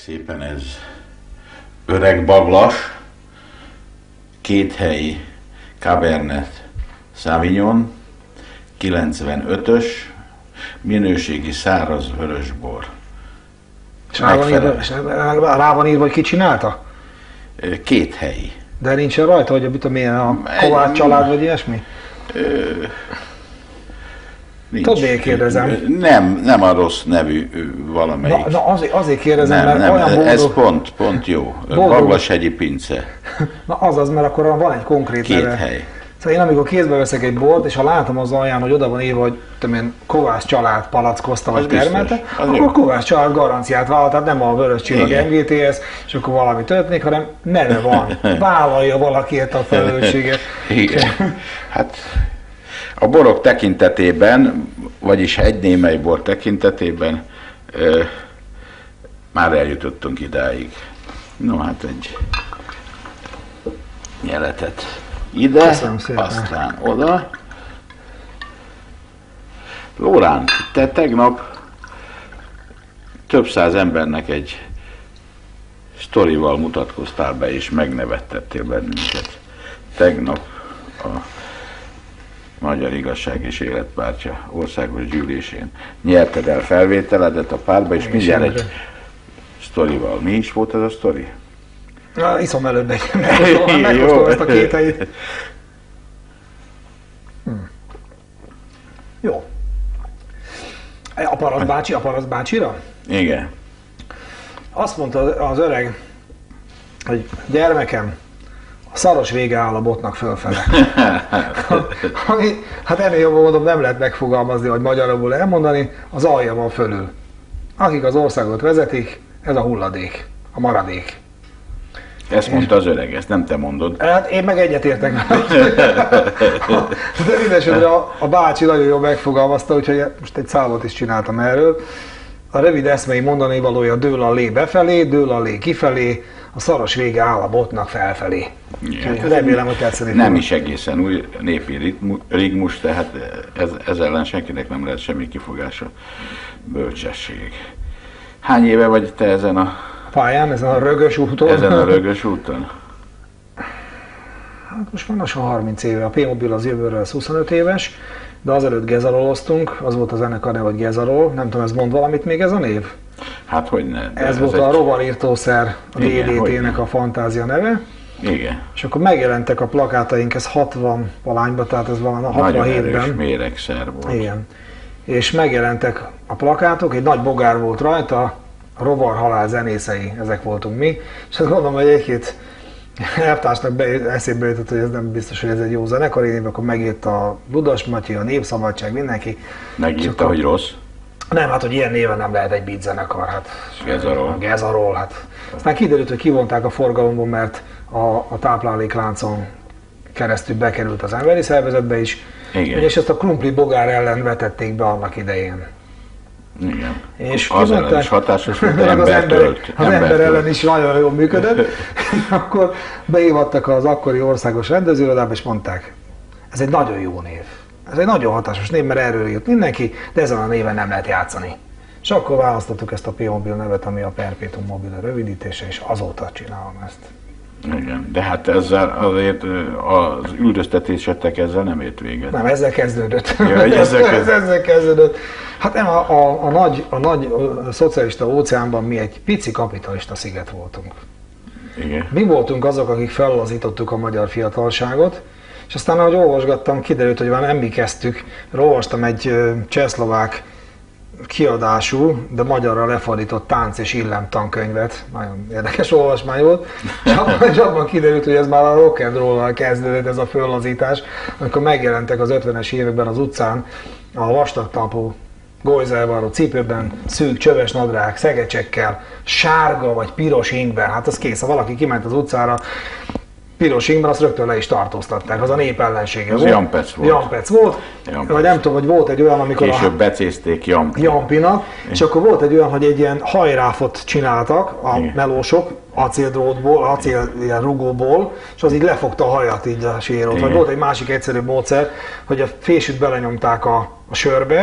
szépen, ez öreg baglas, kéthelyi Cabernet Sauvignon, 95-ös, minőségi száraz vörösbor. És rá van írva, hogy ki csinálta? Kéthelyi. De nincsen rajta, hogy milyen a Kovács család, vagy ilyesmi? Tudod, miért kérdezem? Nem a rossz nevű valamelyik. Na azért kérdezem, mert nem, olyan boldog... Ez pont jó. Baglashegyi Pince. Na azaz, mert akkor van egy konkrét neve. Két hely. Szóval én amikor kézbe veszek egy bort, és ha látom az alján, hogy oda van írva, hogy Kovács család palackozta vagy termelte, akkor jó. Kovács család garanciát vállal, tehát nem a Vörös Csillag MGTS, és akkor valami történik, hanem neve van. Vállalja valakiért a felelősséget. Igen. Hát a borok tekintetében, vagyis egy némely bor tekintetében már eljutottunk idáig. No, hát egy nyeletet ide, aztán oda. Lórán, te tegnap több száz embernek egy sztorival mutatkoztál be, és megnevettettél bennünket. Tegnap a Magyar Igazság és Életpártja országos gyűlésén nyerted el felvételedet a pártba, és mindjárt egy sztorival. Mi is volt ez a sztori? Iszom előbb megkóstolom ezt a két helyet. Jó. Aparasz bácsira? Igen. Azt mondta az öreg, hogy gyermekem, a szaros vége áll a botnak fölfele. Hát ennél jobban mondom, nem lehet megfogalmazni, vagy magyarul elmondani, az alja van fölül. Akik az országot vezetik, ez a hulladék, a maradék. Ezt mondta az öreg, ezt nem te mondod. Hát én meg egyetértek. De mindesetre a bácsi nagyon jól megfogalmazta, úgyhogy most egy számot is csináltam erről. A rövid eszmei mondani valója dől a lé befelé, dől a lé kifelé, a szaros vége áll a botnak felfelé. Igen, remélem, hogy tetszeni nem is egészen új népi rigmus, tehát ez ellen senkinek nem lehet semmi kifogása. Bölcsesség. Hány éve vagy te ezen a pályán, ezen a rögös úton? Ezen a rögös úton? Hát most van lassan 30 éve. A P-Mobil az jövőre lesz 25 éves, de azelőtt Gezaroloztunk, az volt a zenekar neve, hogy Gezarol. Nem tudom, ez mond valamit még ez a név? Hát hogy ne. Ez volt a rovarírtószer, a DDT-nek a fantázia neve. Igen. És akkor megjelentek a plakátaink, ez 60 valányban, tehát ez valami a 67-ben. Nagyon erős méregszer volt. Igen. És megjelentek a plakátok, egy nagy bogár volt rajta, a rovar halál zenészei, ezek voltunk mi. És azt gondolom, hogy egy-két elvtársnak eszébe jutott, hogy ez nem biztos, hogy ez egy jó zenekar, én akkor megírta a Ludas Matyi, a Népszabadság, mindenki. Megírta, hogy rossz? Nem, hát hogy ilyen néven nem lehet egy beat zenekar, hát Gezarol. Hát. Aztán kiderült, hogy kivonták a forgalomból, mert a táplálékláncon keresztül bekerült az emberi szervezetbe is. Igen. És ezt a krumpli bogár ellen vetették be annak idején. Igen. És az ellen is hatásos, hogy az ember ellen is nagyon jól működött. Akkor beívattak az akkori országos rendezőirodába, és mondták, ez egy nagyon jó név. Ez egy nagyon hatásos név, mert erről jött mindenki, de ezen a néven nem lehet játszani. És akkor választottuk ezt a P-Mobil nevet, ami a Perpetuum mobile rövidítése, és azóta csinálom ezt. Igen, de hát ezzel azért az üldöztetésetek ezzel nem ért véget. Nem, ezzel kezdődött. Ja, ezzel kezdődött. Hát nem, a nagy szocialista óceánban mi egy pici kapitalista sziget voltunk. Igen. Mi voltunk azok, akik fellazítottuk a magyar fiatalságot, és aztán ahogy olvasgattam, kiderült, hogy már nem mi kezdtük. Olvastam egy csehszlovák kiadású, de magyarra lefordított tánc és illem tankönyvet. Nagyon érdekes olvasmány volt. És abban kiderült, hogy ez már a rock and roll-val kezdődött ez a föllazítás, amikor megjelentek az 50-es években az utcán a vastagtalpú gólyzálvaró cipőben, szűk csöves nadrág, szegecsekkel, sárga vagy piros ingben. Hát az kész, ha valaki kiment az utcára piros ingben, azt rögtön le is tartóztatták, az a nép ellensége volt. Jampec volt. Jampec volt. Vagy nem tudom, hogy volt egy olyan, amikor később becézték Jampinak, és akkor volt egy olyan, hogy egy ilyen hajráfot csináltak a melósok, acéldrótból, acélrugóból, és az így lefogta a hajat így a sérót. Vagy volt egy másik egyszerű módszer, hogy a fésűt belenyomták a sörbe,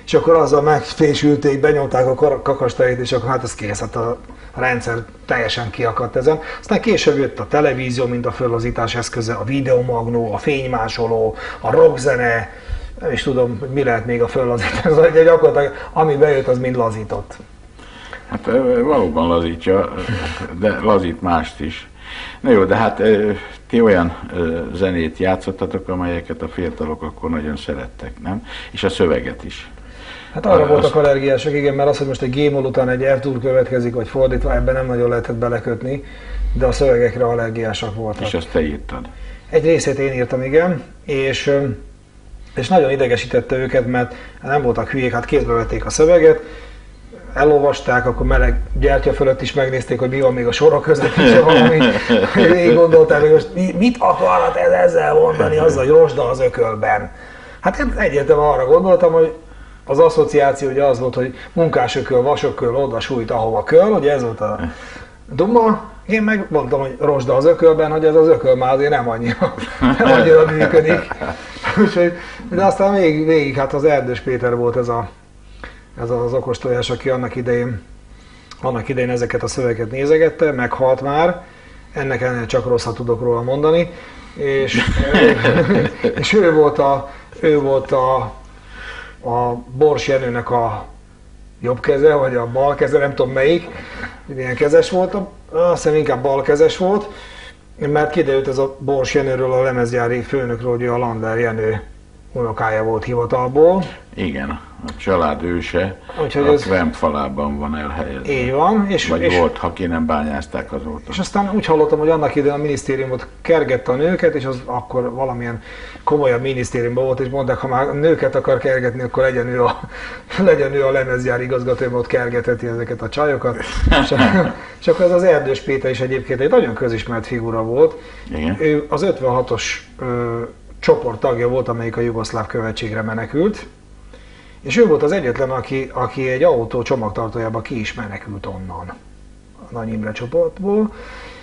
és akkor azzal megfésülték, benyomták a kakastájét, és akkor hát ez kész, hát a rendszer teljesen kiakadt ezen. Aztán később jött a televízió, mint a fellazítás eszköze, a videomagnó, a fénymásoló, a rockzene, nem is tudom, hogy mi lehet még a fellazítás, de gyakorlatilag ami bejött, az mind lazított. Hát valóban lazítja, de lazít mást is. Na jó, de hát ti olyan zenét játszottatok, amelyeket a fiatalok akkor nagyon szerettek, nem? És a szöveget is. Hát arra voltak allergiások, igen, mert az, hogy most egy G-moll után egy F-dur következik, vagy fordítva, ebben nem nagyon lehetett belekötni, de a szövegekre allergiások voltak. És azt te írtad? Egy részét én írtam, igen, és nagyon idegesítette őket, mert nem voltak hülyék, hát kézbe vették a szöveget, elolvasták, akkor meleg gyertya fölött is megnézték, hogy mi van még a sorok között, és valami, így gondolták, hogy most mit akarhat ezzel mondani, azzal, hogy rozsda az ökölben. Hát egyértelműen arra gondoltam, hogy az asszociáció ugye az volt, hogy munkásököl, vasököl, oda sújt, ahova köl, ugye ez volt a duma. Én meg mondtam, hogy rozsda az ökölben, hogy ez az ököl már azért nem annyira működik. De aztán végig hát az Erdős Péter volt ez az okostojás, aki annak idején ezeket a szövegeket nézegette, meghalt már, ennek ellenére csak rosszat tudok róla mondani, és ő volt a Bors Jenőnek a jobb keze, vagy a bal keze, nem tudom melyik, milyen kezes volt, azt hiszem inkább bal kezes volt, mert kiderült ez a Bors Jenőről, a lemezgyári főnökről, hogy a Lander Jenő unokája volt hivatalból. Igen, a család őse úgyhogy a Kremp falában van elhelyezve. Így van. Vagy volt, ha ki nem bányázták azóta. És aztán úgy hallottam, hogy annak idején a minisztériumot kergette a nőket, és az akkor valamilyen komolyabb minisztériumban volt, és mondták, ha már nőket akar kergetni, akkor legyen ő a lemezgyár igazgatója, ott kergeteti ezeket a csajokat. És akkor ez az Erdős Péter is egyébként egy nagyon közismert figura volt. Igen. Ő az 56-os csoport tagja volt, amelyik a jugoszláv követségre menekült, és ő volt az egyetlen, aki egy autó csomagtartójába ki is menekült onnan, a Nagy Imre csoportból,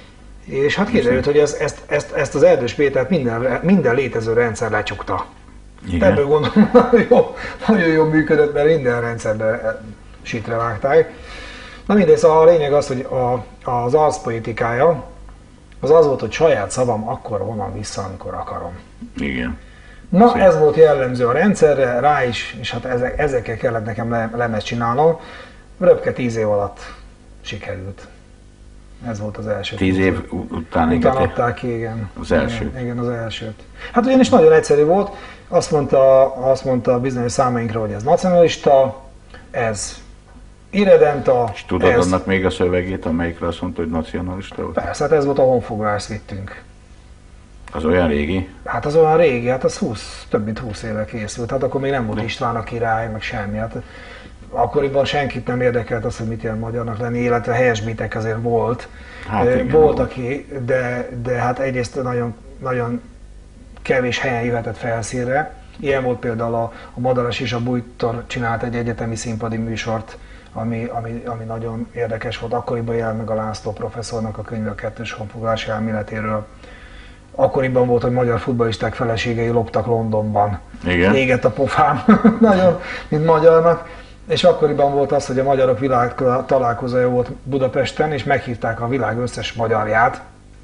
és hát kiderült, hogy ezt az Erdős Pétert minden létező rendszer lecsukta. Ebből gondolom, nagyon jól működött, mert minden rendszerben sitre vágták. Na mindegy, szóval a lényeg az, hogy az arcpolitikája az volt, hogy saját szavam akkor honnan vissza, amikor akarom. Igen. Na, ez volt jellemző a rendszerre, rá is, és hát ezekkel kellett nekem lemezt csinálnom. Röpke 10 év alatt sikerült. Ez volt az első. 10 év után adták ki, igen. Az elsőt. Igen, az elsőt. Hát ugyanis nagyon egyszerű volt, azt mondta bizonyos számainkra, hogy ez nacionalista, ez irredenta. És tudod annak még a szövegét, amelyikre azt mondta, hogy nacionalista volt? Persze, hát ez volt a Honfoglalás, ezt vittünk. Az olyan régi? Hát az olyan régi, hát az több mint 20 éve készült. Hát akkor még nem volt István a király, meg semmi. Hát akkoriban senkit nem érdekelt az, hogy mit jelent magyarnak lenni, illetve helyesbítek azért volt. Hát igen, volt aki, de hát egyrészt nagyon, nagyon kevés helyen jöhetett felszínre. Ilyen volt például a Madaras és a Bújtor csinált egy egyetemi színpadi műsort, ami nagyon érdekes volt. Akkoriban jelent meg a László professzornak a könyve a kettős honfoglalási elméletéről. Akkoriban volt, hogy magyar futballisták feleségei loptak Londonban. Igen. Égett a pofám, nagyon, mint magyarnak. És akkoriban volt az, hogy a magyarok világ találkozója volt Budapesten, és meghívták a világ összes magyarját.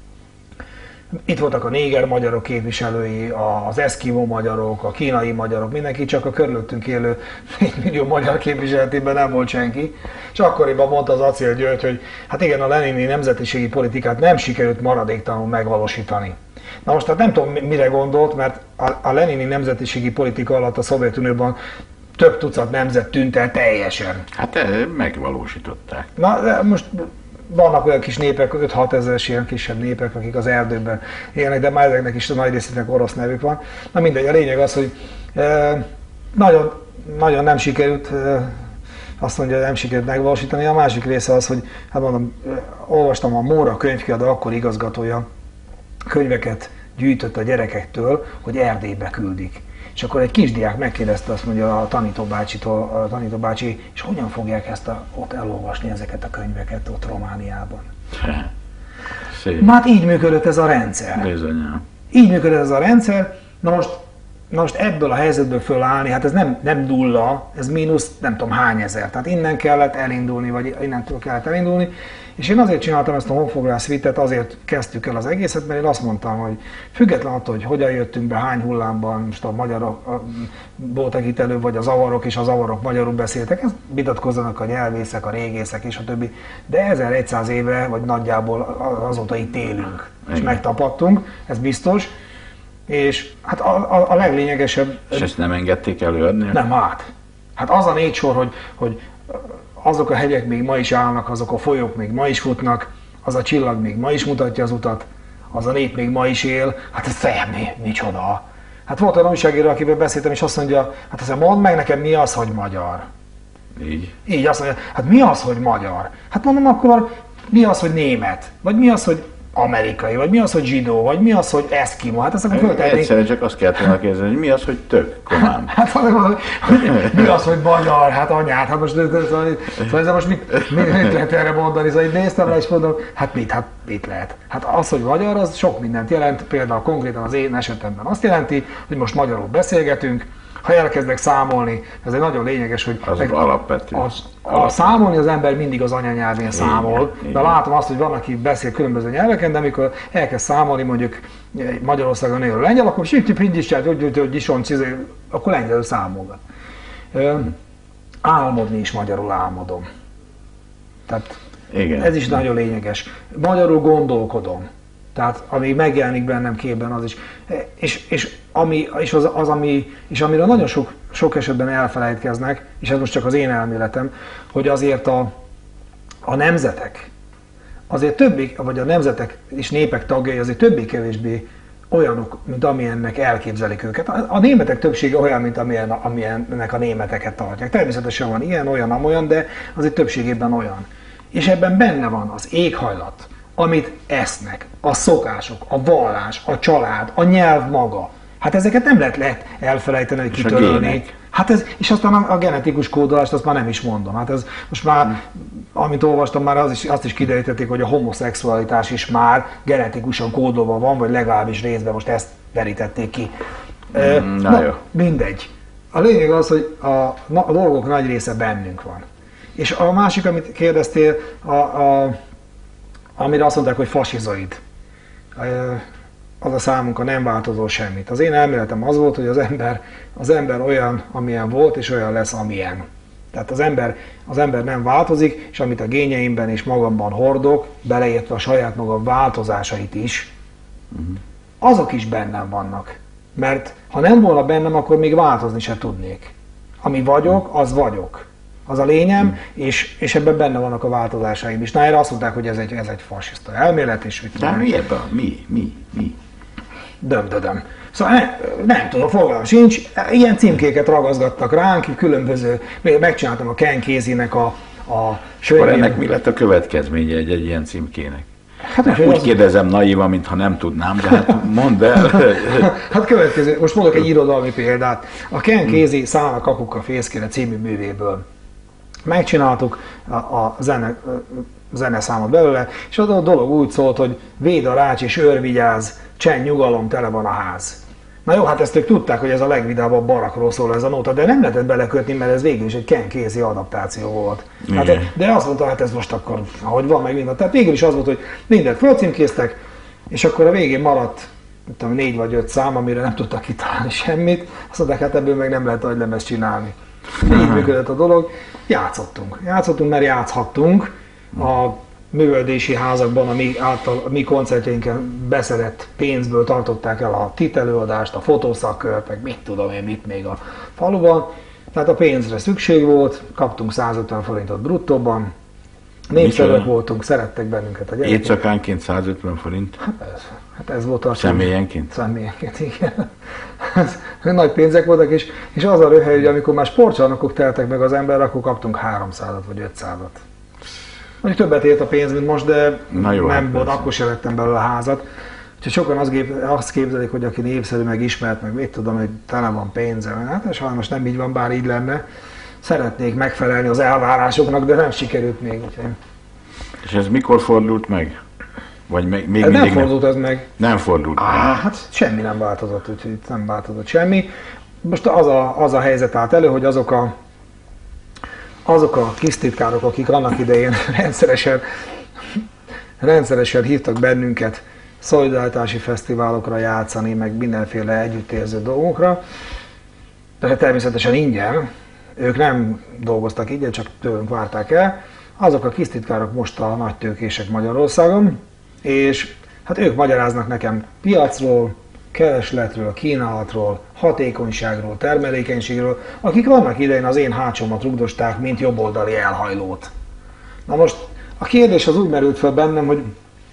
Itt voltak a néger magyarok képviselői, az eszkimó magyarok, a kínai magyarok, mindenki, csak a körülöttünk élő 4 millió magyar képviseletében nem volt senki. És akkoriban mondta az Acél György, hogy hát igen, a lenini nemzetiségi politikát nem sikerült maradéktalanul megvalósítani. Na most hát nem tudom, mire gondolt, mert a lenini nemzetiségi politika alatt a Szovjetunióban több tucat nemzet tűnt el teljesen. Hát megvalósították. Na de most vannak olyan kis népek, 5-6 ezeres ilyen kisebb népek, akik az erdőben élnek, de már ezeknek is a nagy részének orosz nevük van. Na mindegy, a lényeg az, hogy nagyon, nagyon nem sikerült, azt mondja, nem sikerült megvalósítani. A másik része az, hogy hát mondom, olvastam a Móra könyvkiadó, akkor igazgatója, könyveket gyűjtött a gyerekektől, hogy Erdélybe küldik. És akkor egy kisdiák megkérdezte, azt mondja a tanító bácsi, és hogyan fogják ott elolvasni ezeket a könyveket ott Romániában? Szép. Hát így működött ez a rendszer. Bizonyám. Így működött ez a rendszer. Na most Na most ebből a helyzetből fölállni, hát ez nem nulla, ez mínusz nem tudom hány ezer. Tehát innen kellett elindulni, vagy innentől kellett elindulni. És én azért csináltam ezt a honfoglalás vitet, azért kezdtük el az egészet, mert én azt mondtam, hogy független attól, hogy hogyan jöttünk be, hány hullámban, most a magyarok voltak itt előbb, vagy a zavarok és a zavarok magyarul beszéltek, ezt vitatkozzanak a nyelvészek, a régészek és a többi, de 1100 éve, vagy nagyjából azóta itt élünk, és megtapadtunk, ez biztos. És hát a leglényegesebb... És ezt nem engedték előadni? Nem, hát az a 4 sor, hogy azok a hegyek még ma is állnak, azok a folyók még ma is futnak, az a csillag még ma is mutatja az utat, az a nép még ma is él, hát ez semmi, micsoda. Hát volt olyan újságíró, akivel beszéltem, és azt mondja, hát azt mondd meg nekem, mi az, hogy magyar. Így azt mondja, hát mi az, hogy magyar? Hát mondom, akkor mi az, hogy német? Vagy mi az, hogy amerikai, vagy mi az, hogy zsidó, vagy mi az, hogy eszkimo. Hát ezt akkor föltennék. Egyszerűen csak azt kellett volna kérdezni, hogy mi az, hogy tök, komám. Hát mi az, hogy magyar, hát anyád, hát most mit lehet erre mondani? Szóval így néztem le, és mondom, hát mit lehet? Hát az, hogy magyar, az sok mindent jelent, például konkrétan az én esetemben azt jelenti, hogy most magyarul beszélgetünk. Ha elkezdek számolni, ez egy nagyon lényeges, hogy az alapvető. Számolni az ember mindig az anyanyelvén számol, de látom azt, hogy van, aki beszél különböző nyelveken, de amikor elkezd számolni mondjuk Magyarországon élő lengyel, akkor akkor lengyelül számolgat. Álmodni is magyarul álmodom. Tehát igen. Ez is nagyon lényeges. Magyarul gondolkodom. Tehát ami megjelenik bennem képben, az is. És amiről nagyon sok esetben elfelejtkeznek, és ez most csak az én elméletem, hogy azért a nemzetek, azért többé, vagy a nemzetek és népek tagjai azért többé-kevésbé olyanok, mint amilyennek elképzelik őket. A németek többsége olyan, mint amilyennek a németeket tartják. Természetesen van ilyen, olyan, amolyan, de azért többségében olyan. És ebben benne van az éghajlat, amit esznek, a szokások, a vallás, a család, a nyelv maga. Hát ezeket nem lehet elfelejteni, hogy kitörölni. Hát ez, és aztán a genetikus kódolást azt már nem is mondom. Hát ez most már, amit olvastam, már azt is kiderítették, hogy a homoszexualitás is már genetikusan kódolva van, vagy legalábbis részben most ezt verítették ki. Mindegy. A lényeg az, hogy a dolgok nagy része bennünk van. És a másik, amit kérdeztél, amire azt mondták, hogy fasizoid. Az a számunkra nem változó semmit. Az én elméletem az volt, hogy az ember olyan, amilyen volt, és olyan lesz, amilyen. Tehát az ember nem változik, és amit a génjeimben és magamban hordok, beleértve a saját magam változásait is, azok is bennem vannak. Mert ha nem volna bennem, akkor még változni se tudnék. Ami vagyok, az vagyok. Az a lényem, és ebben benne vannak a változásaim is. Na, erre azt mondták, hogy ez egy fasiszta elmélet, és hogy... De mi ebben? Mi? Döm. Szóval nem tudom, fogalmam sincs. Ilyen címkéket ragaszgattak ránk, különböző... Megcsináltam a Ken Casey-nek a akkor ennek mi lett a következménye egy ilyen címkének? Hát úgy kérdezem naívan, mintha nem tudnám, de hát mondd el. Hát következő, most mondok egy irodalmi példát. A Ken Casey Szállnak Kakuka fészkére című művéből. Megcsináltuk a zeneszámot belőle, és az a dolog úgy szólt, hogy véd a rács és őrvigyáz, csend, nyugalom, tele van a ház. Na jó, hát ezt ők tudták, hogy ez a legvidámabb barakról szól ez a nóta, de nem lehetett belekötni, mert ez végül is egy Ken Casey adaptáció volt. Hát, de azt mondta, hát ez most akkor, ahogy van meg minden. Tehát végül is az volt, hogy mindent fölcímkéztek, és akkor a végén maradt 4 vagy 5 szám, amire nem tudtak kitalálni semmit. Azt mondták, hát ebből meg nem lehet agylemezt csinálni. Így működött a dolog. Játszottunk, mert játszhattunk. A művelődési házakban, a mi koncertjeinken beszedett pénzből tartották el a titelőadást, a fotószakkört, meg mit tudom én mit még a faluban. Tehát a pénzre szükség volt, kaptunk 150 forintot bruttóban, népszerűek voltunk, szerettek bennünket a gyerekek. Éjszakánként 150 forint? Hát ez volt a... Személyenként? Személyenként, igen. Nagy pénzek voltak, és az a röhely, hogy amikor már sportcsarnokok teltek meg az ember, akkor kaptunk 300-at vagy 500-at. Mondjuk többet ért a pénz, mint most, de jó, nem volt, akkor sem vettem belőle a házat. Úgyhogy sokan azt képzelik, hogy aki népszerű, meg ismert, meg mit tudom, hogy tele van pénzem. Hát sajnos nem így van, bár így lenne. Szeretnék megfelelni az elvárásoknak, de nem sikerült még. Úgyhogy... És ez mikor fordult meg? Vagy még mindig nem fordult ez meg. Nem fordult meg. Hát semmi nem változott, úgyhogy itt nem változott semmi. Most az a helyzet állt elő, hogy azok a kisztitkárok, akik annak idején rendszeresen hívtak bennünket szolidaritási fesztiválokra játszani, meg mindenféle együttérző dolgokra, de természetesen ingyen, ők nem dolgoztak ingyen, csak tőlünk várták el. Azok a kisztitkárok most a nagy tőkések Magyarországon, és hát ők magyaráznak nekem piacról, keresletről, kínálatról, hatékonyságról, termelékenységről, akik annak idején az én hátsómat rugdosták, mint jobboldali elhajlót. Na most a kérdés az úgy merült fel bennem, hogy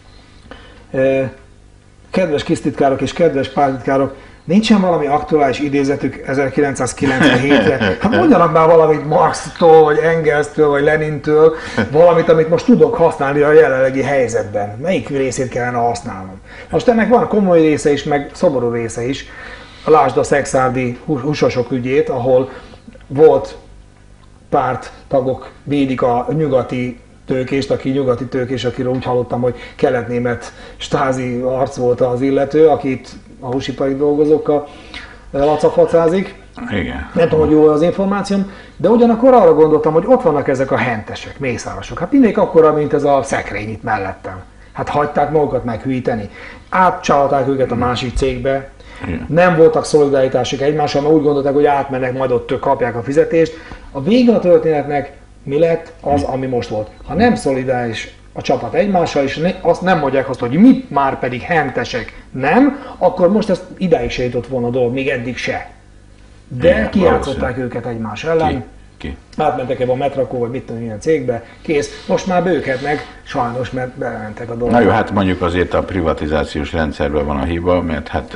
kedves kisztitkárok és kedves pártitkárok, nincsen valami aktuális idézetük 1997-re? Hát mondjanak már valamit Marxtól, vagy Engelstől, vagy Lenintől, valamit, amit most tudok használni a jelenlegi helyzetben. Melyik részét kellene használnom? Most ennek van komoly része is, meg szomorú része is. Lásd a szekszárdi húsosok ügyét, ahol volt párttagok védik a nyugati tőkést, aki nyugati tőkés, akiről úgy hallottam, hogy kelet-német stázi arc volt az illető, akit a húsipari dolgozókkal lacafacázik. Igen. Nem tudom, hogy jó az információm, de ugyanakkor arra gondoltam, hogy ott vannak ezek a hentesek, mészárosok. Hát mindegyik akkora, mint ez a szekrény itt mellettem. Hát hagyták magukat meghűíteni. Átcsalták őket a másik cégbe. Igen. Nem voltak szolidaritások egymással, mert úgy gondolták, hogy átmennek, majd ott kapják a fizetést. A vége a történetnek mi lett az, ami most volt. Ha nem szolidáris a csapat egymással, és azt nem mondják azt, hogy mi már pedig hentesek nem, akkor most ez idáig se jutott volna a dolog, még eddig se. De igen, kijátszották őket egymás ellen. Ki? Átmentek ebbe a Metrakó, vagy mit tudom, ilyen cégbe, kész. Most már bőkhetnek, sajnos, mert belementek a dolgok. Na jó, hát mondjuk azért a privatizációs rendszerben van a hiba, mert hát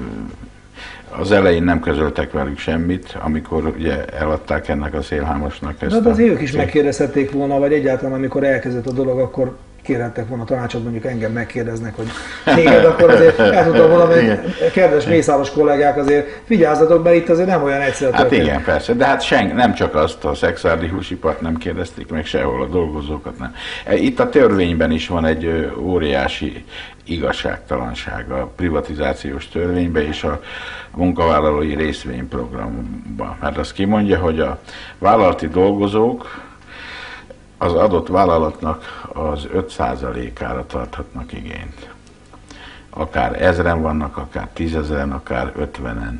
az elején nem közöltek velük semmit, amikor ugye eladták ennek a szélhámosnak ezt. De azért ők is megkérdezhették volna, vagy egyáltalán amikor elkezdett a dolog, akkor kérhettek volna tanácsot, mondjuk engem megkérdeznek, hogy téged, akkor azért el tudtam volna, hogy kedves mészáros kollégák, azért vigyázzatok be, itt azért nem olyan egyszerű. Hát igen, persze, de hát nem csak azt a szekszárdi húsipart nem kérdezték meg, sehol a dolgozókat nem. Itt a törvényben is van egy óriási igazságtalanság a privatizációs törvényben és a munkavállalói részvényprogramban. Mert azt kimondja, hogy a vállalati dolgozók az adott vállalatnak az 5%-ára tarthatnak igényt. Akár 1000-en vannak, akár 10 000-en, akár 50-en.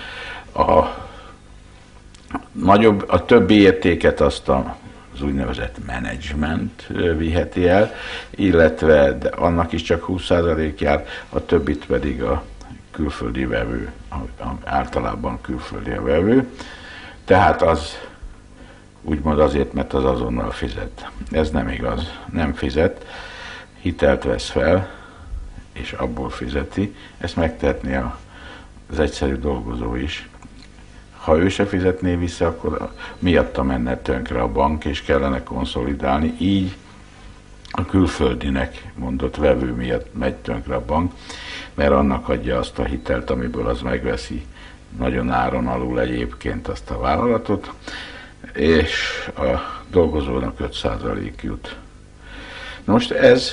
A többi értéket azt az úgynevezett menedzsment viheti el, illetve de annak is csak 20% jár, a többit pedig a külföldi vevő, általában külföldi a vevő. Tehát az úgymond azért, mert az azonnal fizet. Ez nem igaz, nem fizet, hitelt vesz fel, és abból fizeti. Ezt megtehetné az egyszerű dolgozó is. Ha ő se fizetné vissza, akkor miatta menne tönkre a bank, és kellene konszolidálni. Így a külföldinek mondott vevő miatt megy tönkre a bank, mert annak adja azt a hitelt, amiből az megveszi nagyon áron alul egyébként azt a vállalatot, és a dolgozónak 5% jut. Na most ez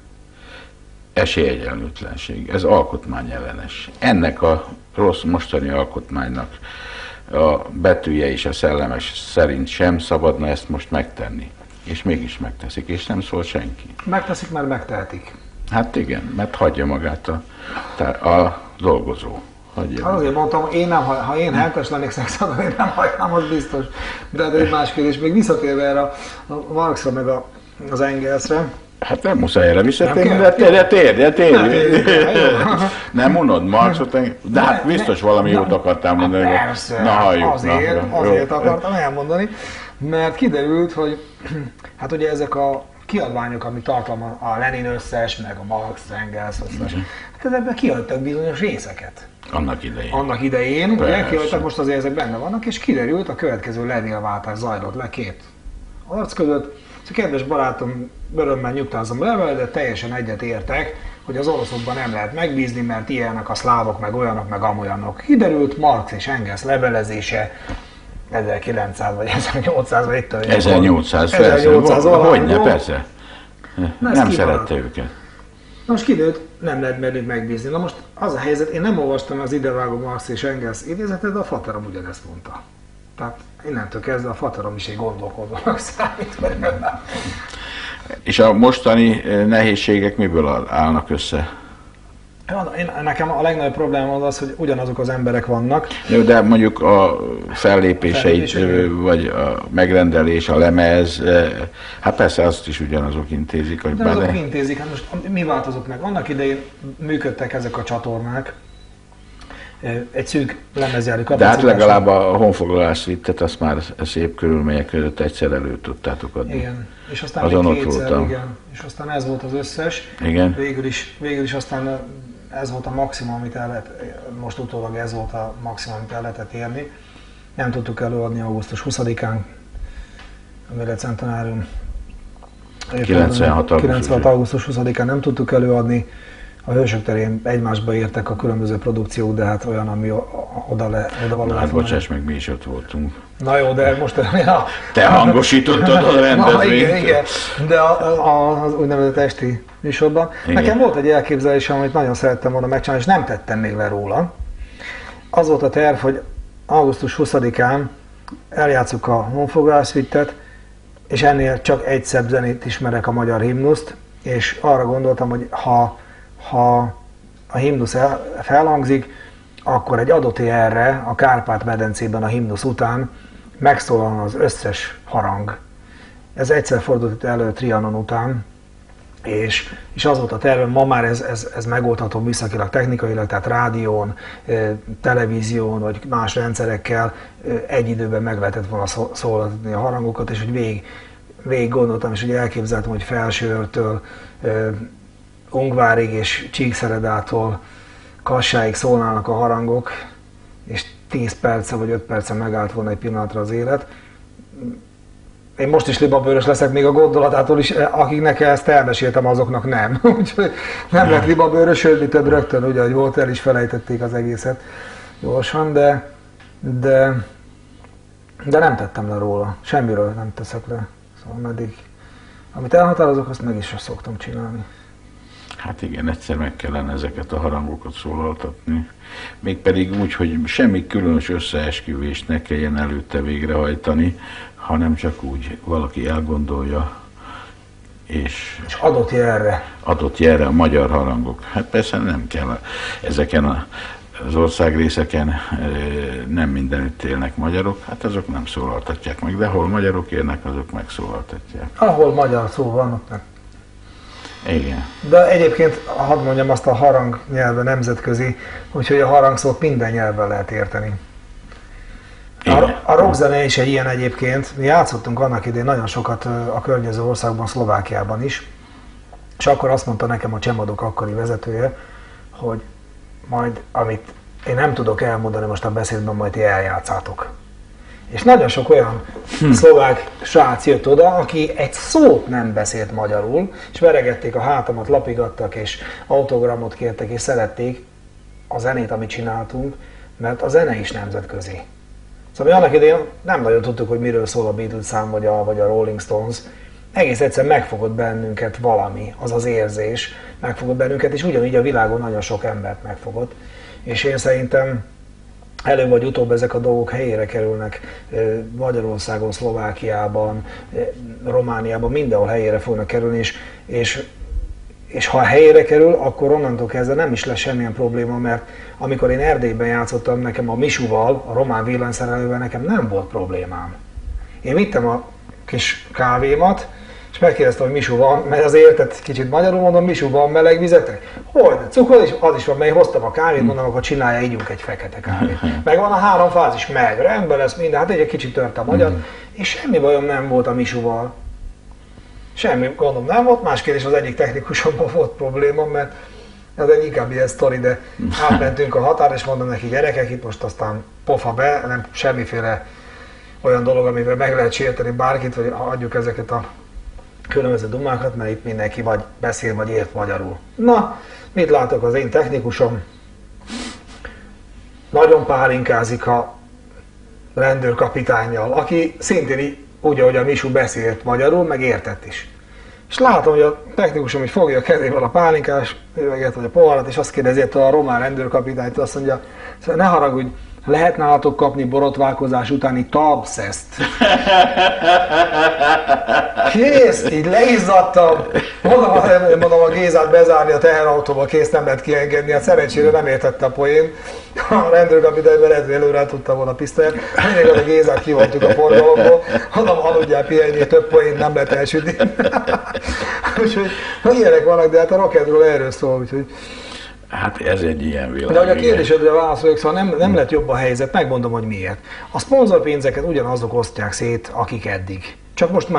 esélyegyenlőtlenség, ez alkotmányellenes. Ennek a rossz mostani alkotmánynak a betűje és a szellemes szerint sem szabadna ezt most megtenni. És mégis megteszik, és nem szól senki. Megteszik, mert megtehetik. Hát igen, mert hagyja magát a dolgozó. Azért mondtam, ha én hentes lennék szexadon, én nem hagynám, az biztos. De egy más kérdés, még visszatérve erre a Marxra meg az Engelsre. Hát nem muszáj erre visszatérni, de térj. Nem unod Marxot, de hát biztos valami jót akartál mondani. Persze, na, halljuk, azért akartam elmondani, mert kiderült, hogy hát ugye ezek a kiadványok, amik tartalmaz a Lenin összes, meg a Marx, Engels összes, hát ebben kiadtak bizonyos részeket. Annak idején, ugye kiadtak, most azért ezek benne vannak, és kiderült, a következő levélváltás zajlott le két arc között. Kedves barátom, örömmel nyugtázom le, de teljesen egyet értek, hogy az oroszokban nem lehet megbízni, mert ilyenek a szlávok, meg olyanok, meg amolyanok. Kiderült Marx és Engels levelezése 1900 vagy 1800 vagy itt 1800, persze. Hogyne, persze. Nem szerette őket. Na most kiderült, nem lehet bennük megbízni. Na most az a helyzet, én nem olvastam az idevágó Marx és Engels idézetet, de a faterom ugyanezt mondta. Tehát innentől kezdve a faterom is egy gondolkodónak számít. És a mostani nehézségek miből állnak össze? Nekem a legnagyobb probléma az, hogy ugyanazok az emberek vannak. Jó, de mondjuk a fellépéseit, vagy a megrendelés, a lemez, hát persze azt is ugyanazok intézik. Hogy azok intézik, hát most mi változott meg? Annak idején működtek ezek a csatornák, egy szűk lemezjári kapacitás. De hát legalább a honfoglalás vittet, azt már szép körülmények között egyszer elő tudtátok adni. Igen, és aztán azon még ott kétszer, voltam. Igen, és aztán ez volt az összes. Igen. Végül is aztán ez volt a maximum, amit el lehet, most utólag ez volt a maximum, amit el lehetett érni. Nem tudtuk előadni augusztus 20-án, a Méretcentenárium. 96. augusztus 20-án nem tudtuk előadni. A Hősök terén egymásba értek a különböző produkciók, de hát olyan, ami oda való. Hát bocsáss meg, mi is ott voltunk. Na jó, de most... Te hangosítottad a rendezvényt. Igen, de az úgynevezett esti műsorban. Igen. Nekem volt egy elképzelésem, amit nagyon szerettem volna megcsinálni, és nem tettem még le róla. Az volt a terv, hogy augusztus 20-án eljátszuk a honfoglalásvittet, és ennél csak egy szebb zenét ismerek, a magyar himnuszt, és arra gondoltam, hogy ha a himnusz felhangzik, akkor egy adott erre a Kárpát-medencében a himnusz után megszólalna az összes harang. Ez egyszer fordult elő Trianon után, és az volt a tervem, ma már ez megoldható műszakilag, technikailag, tehát rádión, televízión vagy más rendszerekkel egy időben meg lehetett volna szólaltatni a harangokat, és hogy végig gondoltam, és ugye elképzeltem, hogy Felsőörtől Ungvárig és Csíkszeredától Kassáig szólnának a harangok, és 10 perce vagy 5 perce megállt volna egy pillanatra az élet. Én most is libabőrös leszek még a gondolatától is, akiknek ezt elmeséltem, azoknak nem. Úgyhogy nem lett libabőrös, sőt, mi több rögtön, ugye, hogy volt, el is felejtették az egészet gyorsan, de nem tettem le róla. Semmiről nem teszek le. Szóval meddig, amit elhatározok, azt meg is szoktam csinálni. Hát igen, egyszer meg kellene ezeket a harangokat szólaltatni. Mégpedig úgy, hogy semmi különös összeesküvést ne kelljen előtte végrehajtani, hanem csak úgy valaki elgondolja, és adott jelre a magyar harangok. Hát persze nem kell ezeken az országrészeken, nem mindenütt élnek magyarok, hát azok nem szólaltatják meg, de ahol magyarok élnek, azok megszólaltatják. Ahol magyar szó van, ott nem. Igen. De egyébként, hadd mondjam, azt a harang nyelve nemzetközi, úgyhogy a harangszót minden nyelven lehet érteni. A rockzene is egy ilyen egyébként. Mi játszottunk annak idején nagyon sokat a környező országban, Szlovákiában is, és akkor azt mondta nekem a Csemadok akkori vezetője, hogy majd, amit én nem tudok elmondani most a beszédben, majd ti eljátszátok. És nagyon sok olyan szlovák srác jött oda, aki egy szót nem beszélt magyarul, és veregették a hátamat, lapigattak, és autogramot kértek, és szerették a zenét, amit csináltunk, mert a zene is nemzetközi. Szóval mi annak idején nem nagyon tudtuk, hogy miről szól a Beatles szám, vagy a Rolling Stones. Egész egyszerűen megfogott bennünket valami, az az érzés, megfogott bennünket, és ugyanígy a világon nagyon sok embert megfogott. És én szerintem előbb vagy utóbb ezek a dolgok helyére kerülnek, Magyarországon, Szlovákiában, Romániában, mindenhol helyére fognak kerülni, és ha helyére kerül, akkor onnantól kezdve nem is lesz semmilyen probléma, mert amikor én Erdélyben játszottam, nekem a Misuval, a román villanyszerelővel nekem nem volt problémám. Én vittem a kis kávémat, és megkérdeztem, hogy Misu van, mert azért értett kicsit magyarul, mondom, Misu van meleg vizetek? Hogy? Cukor is? Az is van, mert én hoztam a kávét, mondom, akkor csinálja, ígyunk egy fekete kávét. Meg van a 3 fázis, meg rendben lesz minden, hát egy kicsit tört a magyar, és semmi bajom nem volt a Misuval. Semmi gondom nem volt, más kérdés, az egyik technikusomban volt probléma, mert ez egy inkább ilyen sztori, de átmentünk a határ, és mondom neki, gyerekek, itt most aztán pofa be, nem semmiféle olyan dolog, amivel meg lehet sérteni bárkit, vagy adjuk ezeket a különböző dumákat, mert itt mindenki vagy beszél, vagy ért magyarul. Na, mit látok, az én technikusom nagyon pálinkázik a rendőrkapitánnyal, aki szintén úgy, ahogy a Misu beszélt magyarul, meg értett is. És látom, hogy a technikusom így fogja a kezével a pálinkás üveget, vagy a poharat, és azt kérdezi a román rendőrkapitányt, azt mondja, ne haragudj, lehet nálatok kapni borotválkozás utáni talpszeszt? Kész, így leizzadtam. Mondom a Gézát bezárni a teherautóba, kész, nem lehet kiengedni. Hát szerencsére nem értette a poén. A rendőrkapitány lehet, hogy előre tudta volna a pisztolyát. Mindig a Gézát kivontuk a forgalomból. Mondom, aludjál pihenni, több poén nem lehet elsütni. Úgyhogy ilyenek vannak, de hát a rock'n'roll erről szól. Úgyhogy hát ez egy ilyen világ. De hogy a kérdésedre válaszolok, szóval nem lett jobb a helyzet, megmondom, hogy miért. A szponzorpénzeket ugyanazok osztják szét, akik eddig. Csak most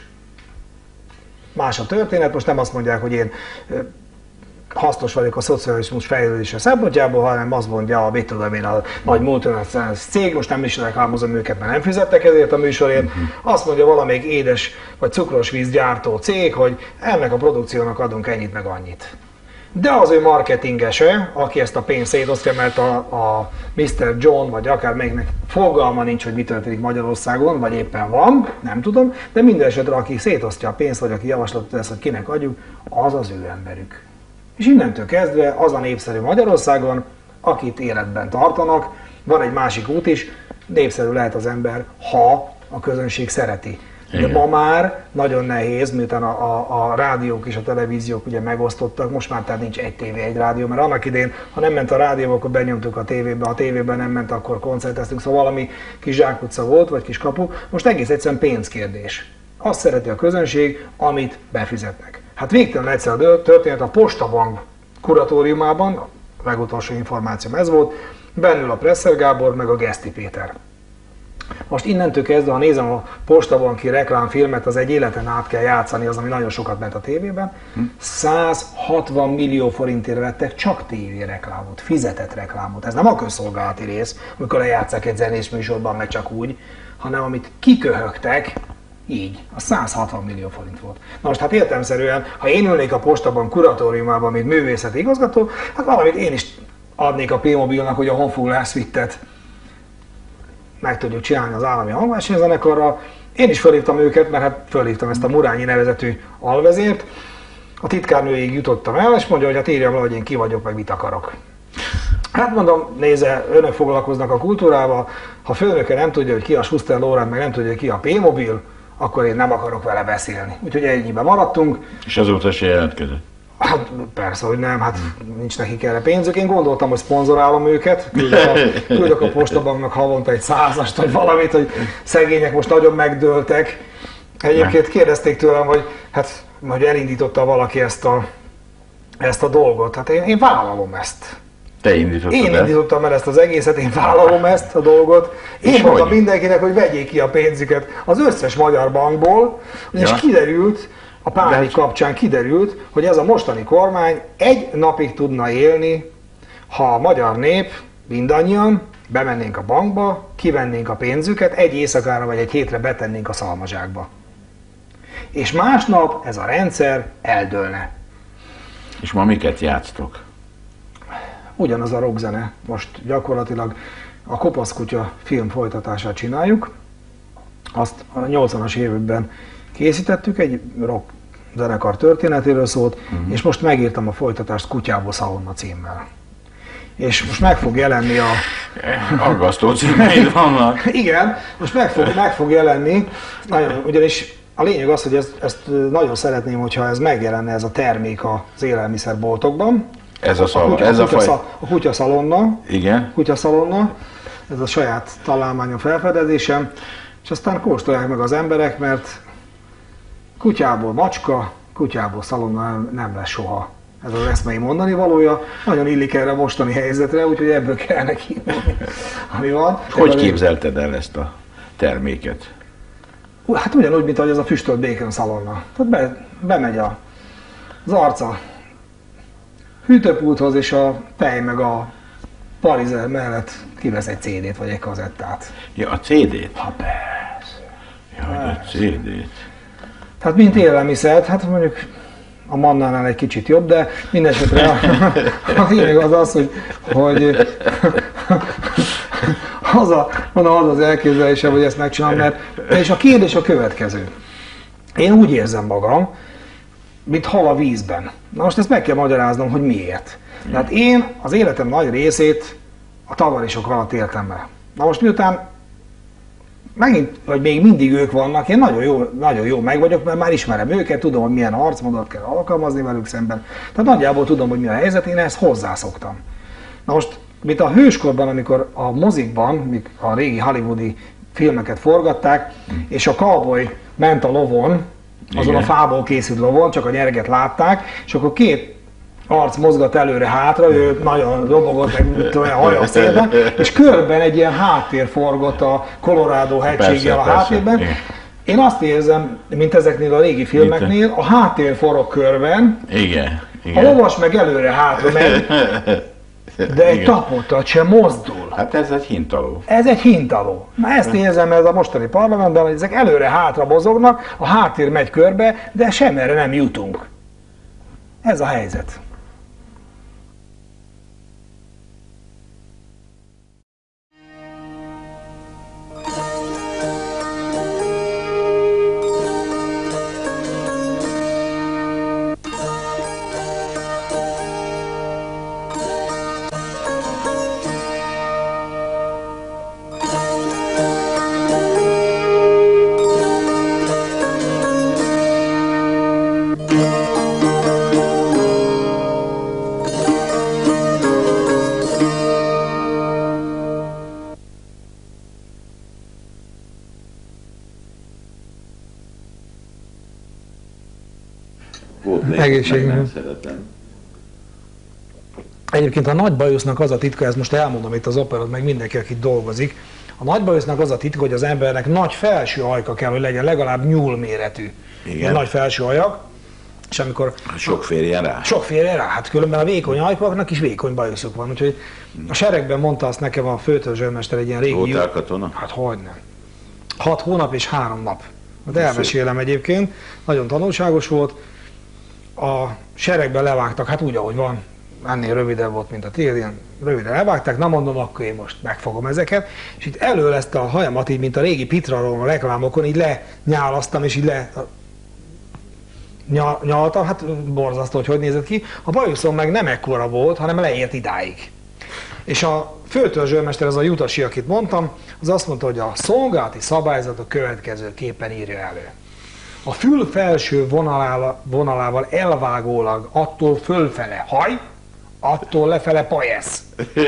más a történet, most nem azt mondják, hogy én hasznos vagyok a szocializmus fejlődése szempontjából, hanem azt mondja, mit tudom én, a nagy multinacionális cég, most nem is reklámozom őket, mert nem fizettek ezért a műsorért, azt mondja valamelyik édes vagy cukros vízgyártó cég, hogy ennek a produkciónak adunk ennyit meg annyit. De az ő marketingese, aki ezt a pénzt szétosztja, mert a Mr. John, vagy akár melyiknek fogalma nincs, hogy mi történik Magyarországon, vagy éppen van, nem tudom, de minden esetre, aki szétosztja a pénzt, vagy aki javaslatot tesz, hogy kinek adjuk, az az ő emberük. És innentől kezdve az a népszerű Magyarországon, akit életben tartanak, van egy másik út is, népszerű lehet az ember, ha a közönség szereti. De ma már nagyon nehéz, miután a rádiók és a televíziók ugye megosztottak, most már tehát nincs egy tévé, egy rádió, mert annak idején, ha nem ment a rádió, akkor benyomtuk a tévébe, ha a tévében nem ment, akkor koncerteztünk, szóval valami kis zsákutca volt, vagy kis kapu. Most egész egyszerűen pénzkérdés. Azt szereti a közönség, amit befizetnek. Hát végtelen egyszerű a történet, a Postabank kuratóriumában, a legutolsó információm ez volt, bennül a Presser Gábor, meg a Geszti Péter. Most innentől kezdve, ha nézem a Postabanki reklámfilmet, az egy életen át kell játszani, az, ami nagyon sokat ment a tévében. 160 millió forintért vettek csak tévéreklámot, fizetett reklámot. Ez nem a közszolgálati rész, amikor lejátszák egy zenés műsorban, meg csak úgy, hanem amit kiköhögtek, így, a 160 millió forint volt. Na most hát értelemszerűen, ha én ülnék a Postabank kuratóriumában, mint művészeti igazgató, hát valamit én is adnék a P-Mobilnak, hogy a Honfoglalás Suite-et meg tudjuk csinálni az állami hangversenyzenekarra. Én is fölhívtam őket, mert hát fölhívtam ezt a Murányi nevezetű alvezért. A titkárnőig jutottam el, és mondja, hogy hát írjam le, hogy én ki vagyok, meg mit akarok. Hát mondom, nézze, önök foglalkoznak a kultúrával, ha főnöke nem tudja, hogy ki a Schuster Lorán, meg nem tudja, hogy ki a P-Mobil, akkor én nem akarok vele beszélni. Úgyhogy ennyiben maradtunk. És azóta se jelentkezett? Hát persze, hogy nem, hát nincs nekik erre pénzük. Én gondoltam, hogy szponzorálom őket, küldök a Postabanknak havonta egy 100-ast, vagy valamit, hogy szegények most nagyon megdőltek. Egyébként kérdezték tőlem, hogy hát, hogy elindította valaki ezt a dolgot. Hát én vállalom ezt. Te indítottad Én indítottam el ezt az egészet, én vállalom ezt a dolgot. Én mondtam mindenkinek, hogy vegyék ki a pénzüket az összes magyar bankból, és kiderült, a pánik kapcsán kiderült, hogy ez a mostani kormány egy napig tudna élni, ha a magyar nép, mindannyian bemennénk a bankba, kivennénk a pénzüket, egy éjszakára vagy egy hétre betennénk a szalmazsákba. És másnap ez a rendszer eldőlne. És ma miket játsztok? Ugyanaz a rockzene. Most gyakorlatilag a Kopaszkutya film folytatását csináljuk. Azt a 80-as években készítettük, egy rock zenekar történetéről szólt, és most megírtam a folytatást Kutyából Szalonna címmel. És most meg fog jelenni a... Aggasztó címeid vannak. Igen, most meg fog jelenni, ugyanis a lényeg az, hogy ezt nagyon szeretném, hogyha ez megjelenne ez a termék az élelmiszerboltokban. Ez a faj. A kutyaszalonna. Igen. Kutyaszalonna. Ez a saját találmányom felfedezésem. És aztán kóstolják meg az emberek, mert kutyából macska, kutyából szalonna nem lesz soha. Ez az eszmei mondani valója. Nagyon illik erre a mostani helyzetre, úgyhogy ebből kellene kiindulni, ami van. Hogy képzelted el ezt a terméket? Hát ugyanúgy, mint ahogy ez a füstölt bacon szalonna. Tehát bemegy az arca hűtőpulthoz, és a tej meg a parizer mellett kivesz egy CD-t vagy egy kazettát. Ja, a CD-t? Ha persze. Ja, a CD-t. Tehát mint élelmiszert, hát mondjuk a mannánál egy kicsit jobb, de mindesetre a lényeg az, hogy az az elképzelésem, hogy ezt megcsinálom, mert és a kérdés a következő. Én úgy érzem magam, mint hal a vízben. Na most ezt meg kell magyaráznom, hogy miért. Tehát én az életem nagy részét a tavarisok alatt éltem be. Na most miután megint, vagy még mindig ők vannak, én nagyon jó meg vagyok, mert már ismerem őket, tudom, hogy milyen arcmódot kell alkalmazni velük szemben. Tehát nagyjából tudom, hogy mi a helyzet, én ehhez hozzászoktam. Na most, mint a hőskorban, amikor a mozikban, a régi hollywoodi filmeket forgatták, és a cowboy ment a lovon, azon a fából készült lovon, csak a nyereget látták, és akkor két arc mozgat előre-hátra, ő nagyon robogott, meg olyan haja szépen, és körben egy ilyen háttér forgott a Colorado hegységgel a háttérben. Igen. Én azt érzem, mint ezeknél a régi filmeknél, a háttér forog körben, igen. A lovas meg előre-hátra megy, de egy tapottat sem mozdul. Hát ez egy hintaló. Ez egy hintaló. Na ezt érzem ez a mostani parlamentben, hogy ezek előre-hátra mozognak, a háttér megy körbe, de semmerre nem jutunk. Ez a helyzet. Egészségünkben. Egyébként a nagy bajusznak az a titka, ezt most elmondom itt az operát, meg mindenki, aki itt dolgozik, a nagy bajusznak az a titka, hogy az embernek nagy felső ajka kell, hogy legyen, legalább nyúlméretű. Igen. Nagy felső ajak, és amikor... Sok férjen rá. Sok férjen rá, hát különben a vékony ajkaknak is vékony bajuszuk van, úgyhogy a seregben mondta azt nekem a főtörzsőrmester, egy ilyen régi... Voltál katona? Hát hogyne. 6 hónap és 3 nap. Hát elmesélem egyébként, nagyon tanulságos volt. A seregben levágtak, hát úgy, ahogy van, ennél rövidebb volt, mint a tiéd, ilyen röviden levágták, na mondom, akkor én most megfogom ezeket, és itt elől ezt a hajamat, így, mint a régi Pitraról a reklámokon, így lenyálasztam, és így nyaltam, hát borzasztó, hogy nézett ki. A bajuszom meg nem ekkora volt, hanem leért idáig. És a főtörzsőrmester, ez a Jutasi, akit mondtam, az azt mondta, hogy a szolgálati szabályzat a következőképpen írja elő. A fül felső vonalával elvágólag attól fölfele haj, attól lefele pajesz.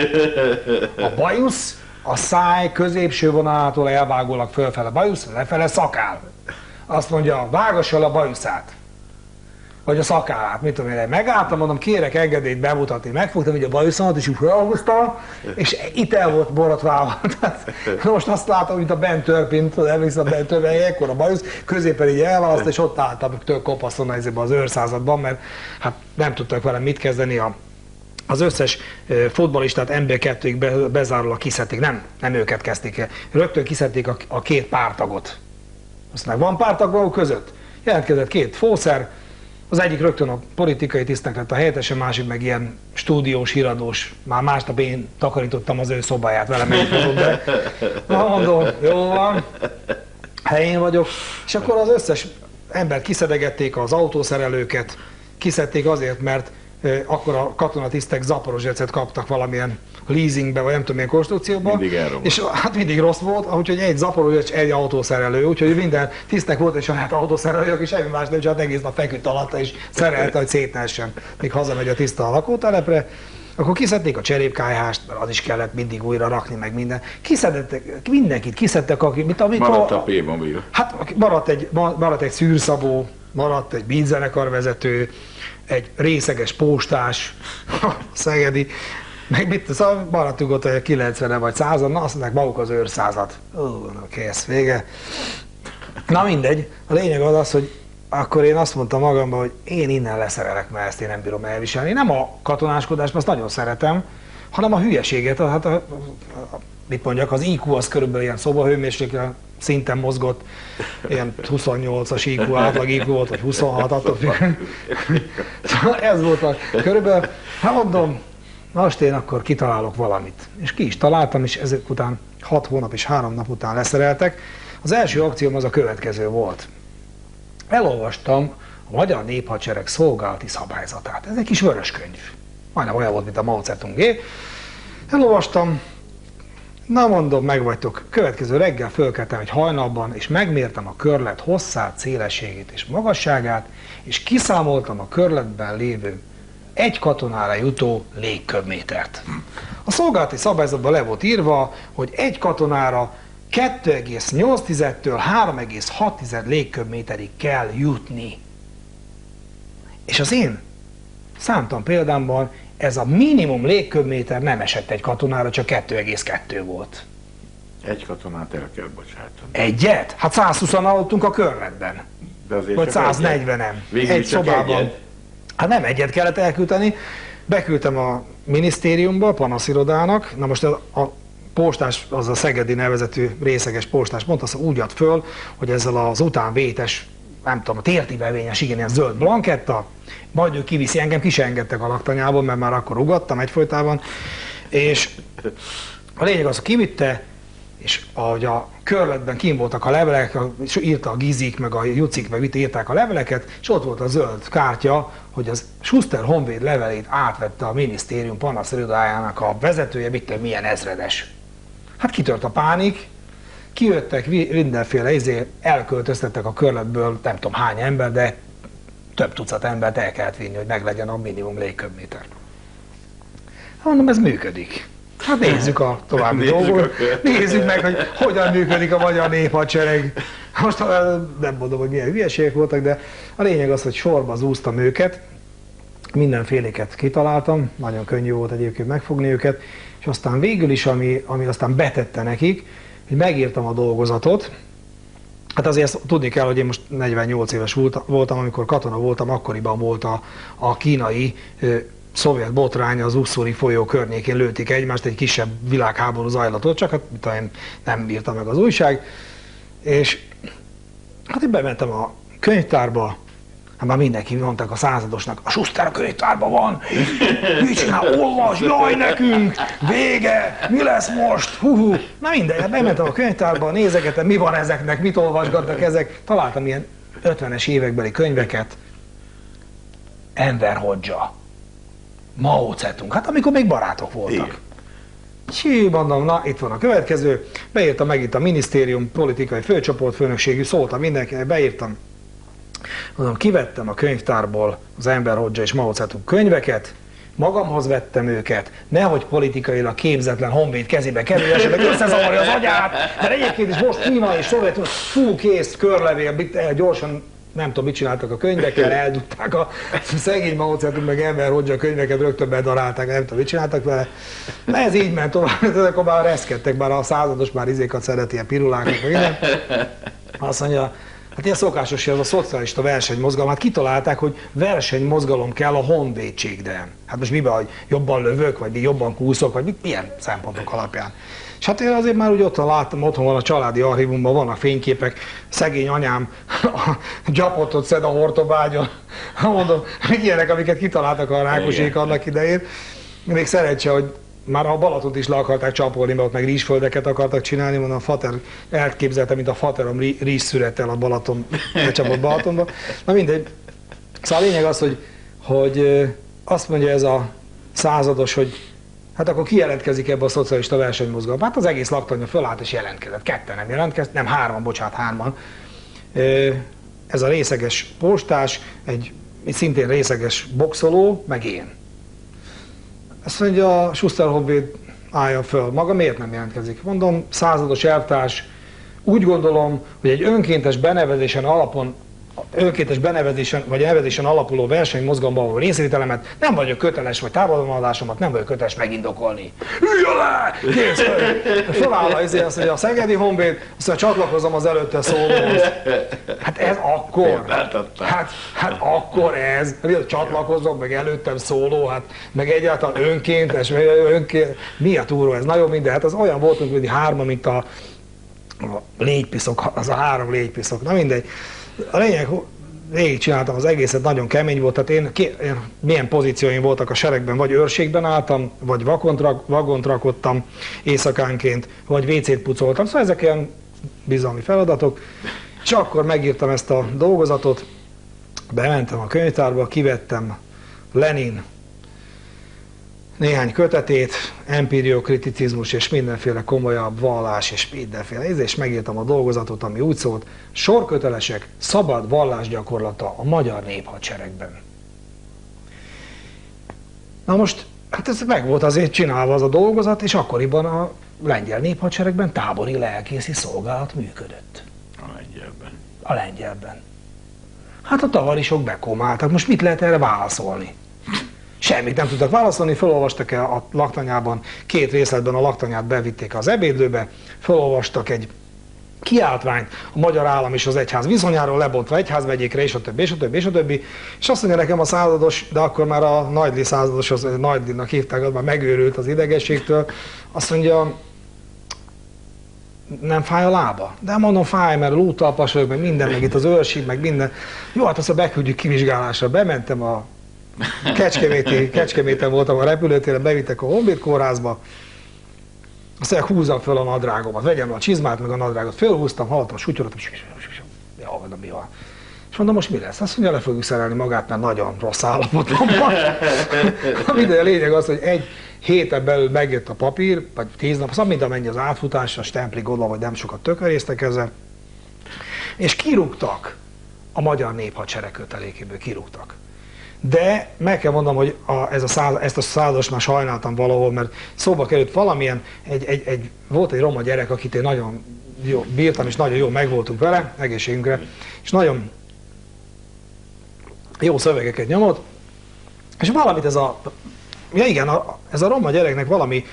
A bajusz a száj középső vonalától elvágólag fölfele bajusz, lefele szakál. Azt mondja, vágassa le a bajuszát. Vagy a szakállát, mit tudom én, megálltam, mondom, kérek engedélyt bemutatni, megfogtam így a bajuszomat, és úgy felhúztam, és itt el volt borotválva. Most azt látom, mint a Ben Turpin, emlékszem a Ben Turpin, ekkor a bajusz, középen így elválaszt, és ott álltam tök kopaszon az őrszázadban, mert hát nem tudtak velem mit kezdeni, az összes fotballistát MB2-ig bezárólag kiszedték, nem őket kezdték el, rögtön kiszedték a két pártagot. Azt meg van pártag maguk között? Jelentkezett két fószer, az egyik rögtön a politikai tisztnek lett a helyettes, a másik meg ilyen stúdiós, híradós. Már másnap én takarítottam az ő szobáját, velem együtt be. Na mondom, jó van, helyén vagyok. És akkor az összes embert kiszedegették, az autószerelőket, kiszedték azért, mert akkor a katonatisztek Zaporozsecet kaptak valamilyen leasingbe, vagy nem tudom milyen konstrukcióban. És hát mindig rossz volt, úgyhogy egy Zaporozsec, egy autószerelő, úgyhogy minden tisztnek volt egy saját autószerelőjük, és semmi más nem, csak egész nap feküdt alatta, és szerelte, hogy szétnessen, míg hazamegy a tiszta a lakótelepre. Akkor kiszedték a cserépkályhást, mert az is kellett mindig újra rakni, meg minden. Kiszedtek, mindenkit kiszedtek, akik... Maradt a P-mobil. Hát maradt egy szűrszabó, maradt egy beatzenekarvezető, egy részeges postás, szegedi, meg mit, szóval maradtunk ott, hogy 90-en vagy 100-an, na azt mondják, maguk az őrszázat. Kész, vége. Na mindegy, a lényeg az, hogy akkor én azt mondtam magamban, hogy én innen leszerelek, mert ezt én nem bírom elviselni. Nem a katonáskodást, mert azt nagyon szeretem, hanem a hülyeséget. Hát mit mondjak, az IQ az körülbelül ilyen szobahőmérséklet szinten mozgott, ilyen 28-as IQ, átlag IQ volt, vagy 26, attól függ. Szóval ez volt a körülbelül. Hát mondom, most én akkor kitalálok valamit. És ki is találtam, és ezek után 6 hónap és 3 nap után leszereltek. Az első akcióm az a következő volt. Elolvastam a Magyar Néphadsereg szolgálati szabályzatát. Ez egy kis vörös könyv. Majdnem olyan volt, mint a Mao Zedongé. Elolvastam, na mondom, meg vagytok. Következő reggel fölkeltem egy hajnalban, és megmértem a körlet hosszát, szélességét és magasságát, és kiszámoltam a körletben lévő egy katonára jutó légköbmétert. A szolgálati szabályzatban le volt írva, hogy egy katonára 2,8-től 3,6 légköbméterig kell jutni. És az én számtam példámban ez a minimum légköbméter nem esett egy katonára, csak 2,2 volt. Egy katonát el kell bocsátani. Egyet? Hát 120-an aludtunk a körletben. Vagy 140-en. Egy szobában. Egyet. Hát nem egyet kellett elküldeni. Beküldtem a minisztériumba, a panaszirodának. Na most a postás, az a szegedi nevezetű részeges postás mondta, azt úgy ad föl, hogy ezzel az utánvétes, nem tudom, a tértibevényes, igen, ilyen zöld blanketta, majd ő kiviszi engem, ki se engedtek a laktanyában, mert már akkor ugattam egyfolytában, és a lényeg az, hogy kivitte, és ahogy a körletben kim voltak a levelek, és írta a Gizik, meg a Jucik, meg írták a leveleket, és ott volt a zöld kártya, hogy az Schuster Honvéd levelét átvette a minisztérium panaszirodájának a vezetője, milyen ezredes. Hát kitört a pánik, kijöttek mindenféle elköltöztettek a körletből nem tudom hány ember, de több tucat embert el kellett vinni, hogy meglegyen a minimum légköbméter. Mondom, ez működik. Hát nézzük a további dolgot. Nézzük meg, hogy hogyan működik a Magyar Néphadsereg. Most nem mondom, hogy milyen hülyeségek voltak, de a lényeg az, hogy sorba zúztam őket, mindenféléket kitaláltam, nagyon könnyű volt egyébként megfogni őket, és aztán végül is, ami aztán betette nekik, hogy megírtam a dolgozatot. Hát azért tudni kell, hogy én most 48 éves voltam, amikor katona voltam, akkoriban volt a kínai szovjet botrány, az Usszuri folyó környékén lőtték egymást, egy kisebb világháború zajlatott, csak hát én nem írta meg az újság. És hát én bementem a könyvtárba, hát már mindenki mondták a századosnak, a Schuster a könyvtárban van, mit csinál, olvas, jaj nekünk, vége, mi lesz most, hú. Na mindegy, hát bementem a könyvtárba, nézegetem, mi van ezeknek, mit olvasgatnak ezek, találtam ilyen 50-es évekbeli könyveket, Enver Hodzsa, Mao Zedong, hát amikor még barátok voltak. Hű, mondom, na itt van a következő, beírtam meg itt a minisztérium, politikai főcsoportfőnökségű, szóltam mindenkinek, beírtam. Mondom, kivettem a könyvtárból az Enver Hodzsa és Mao Zedong könyveket, magamhoz vettem őket, nehogy politikailag képzetlen honvéd kezébe kerül, esetleg összezavarja az agyát, mert egyébként is most Kína és Szovjetunió, fú, kész, körlevél, gyorsan, nem tudom, mit csináltak a könyvekkel, eldugták a szegény Mao Zedong meg Enver Hodzsa könyveket, rögtön bedarálták, nem tudom, mit csináltak vele. Na ez így ment tovább, akkor már reszkedtek, már a százados már izékat szeret, ilyen pirulákat, meg minden. Azt mondja, hát ilyen szokásos, ez a szocialista versenymozgalom, hát kitalálták, hogy versenymozgalom kell a honvédségben. Hát most miben, hogy jobban lövök, vagy jobban kúszok, vagy milyen szempontok alapján. És hát én azért már úgy otthon láttam, otthon van a családi archívumban, vannak fényképek, szegény anyám gyapotot szed a hortobágyon, mondom, ilyenek, amiket kitaláltak a Rákosék annak idején. Még szerencse, hogy már a Balatont is le akarták csapolni, mert ott meg rizsföldeket akartak csinálni, mondom, a fater elképzelte, mint a faterom rizsszürettel a Balaton, lecsapott Balatonba. Na mindegy. Szóval a lényeg az, hogy azt mondja ez a százados, hogy hát akkor ki jelentkezik ebbe a szocialista versenymozgalomba? Hát az egész laktanya fölállt és jelentkezett. Ketten nem jelentkezett, nem hárman, bocsánat, hárman. Ez a részeges postás, egy szintén részeges boxoló, meg én. Azt mondja, a Schuster Honvéd álljon föl. Maga miért nem jelentkezik? Mondom, százados elvtárs, úgy gondolom, hogy egy önkéntes benevezésen vagy nevezésen alapuló versenymozgalomban való részvételemet nem vagyok köteles, vagy távolodalásomat nem vagyok köteles megindokolni. Üljön le! Kész! Föláll azt mondja, a Szegedi Honvéd, azt mondja, csatlakozom az előtte szólóhoz. Hát ez akkor. Hát akkor ez. Csatlakozom, meg előttem szóló, hát meg egyáltalán önkéntes, mi a túró ez? Nagyon minden. Hát az olyan voltunk, hogy hárman, mint a légypiszok, az a 3 légypiszok. Na mindegy. A lényeg, végig csináltam az egészet, nagyon kemény volt, tehát én milyen pozícióim voltak a seregben, vagy őrségben álltam, vagy vagont rakodtam éjszakánként, vagy WC-t pucoltam, szóval ezek ilyen bizalmi feladatok. És akkor megírtam ezt a dolgozatot, Bementem a könyvtárba, kivettem Lenin néhány kötetét, empiriokriticizmus és mindenféle komolyabb vallás és mindenféle, és megírtam a dolgozatot, ami úgy szólt: sorkötelesek, szabad vallásgyakorlata a magyar néphadseregben. Na most, hát ez meg volt azért csinálva az a dolgozat, és akkoriban a lengyel néphadseregben tábori lelkészi szolgálat működött. A lengyelben. A lengyelben. Hát a tavarisok bekomáltak, most mit lehet erre válaszolni? Semmit nem tudtak válaszolni, felolvastak a laktanyában, 2 részletben a laktanyát bevitték az ebédlőbe, felolvastak egy kiáltványt a magyar állam és az egyház viszonyáról, lebontva egyházmegyékre, és a többi, és a többi, és a többi. És azt mondja nekem a százados, de akkor már a Najdli százados, az Najdlinak hívták, az már megőrült az idegességtől, azt mondja, nem fáj a lába? De mondom, fáj, mert lúttalpas vagyok, meg minden, meg itt az őrség, meg minden. Jó, hát azt beküldjük kivizsgálásra. Bementem a Kecskeméten voltam a repülőtéren, bevittek a Honvéd kórházba, azt mondják, húzzam föl a nadrágomat, vegyem a csizmát, meg a nadrágot, fölhúztam, hallottam a sutyorat, ja, mondom, mi van? És mondom, most mi lesz? Azt mondja, le fogjuk szerelni magát, mert nagyon rossz állapotban van. A lényeg az, hogy 1 héten belül megjött a papír, vagy 10 nap, szóval mind amennyi az átfutás, a stempli gondolom, vagy nem sokat tökörésztek ezzel, és kirúgtak a magyar néphadsereg kötelékéből, kirúgtak. De meg kell mondanom, hogy ezt a százados már sajnáltam valahol, mert szóba került valamilyen, volt egy roma gyerek, akit én nagyon jó bírtam, és nagyon jó megvoltunk vele, egészségünkre, és nagyon jó szövegeket nyomott, és valamit ez a roma gyereknek valami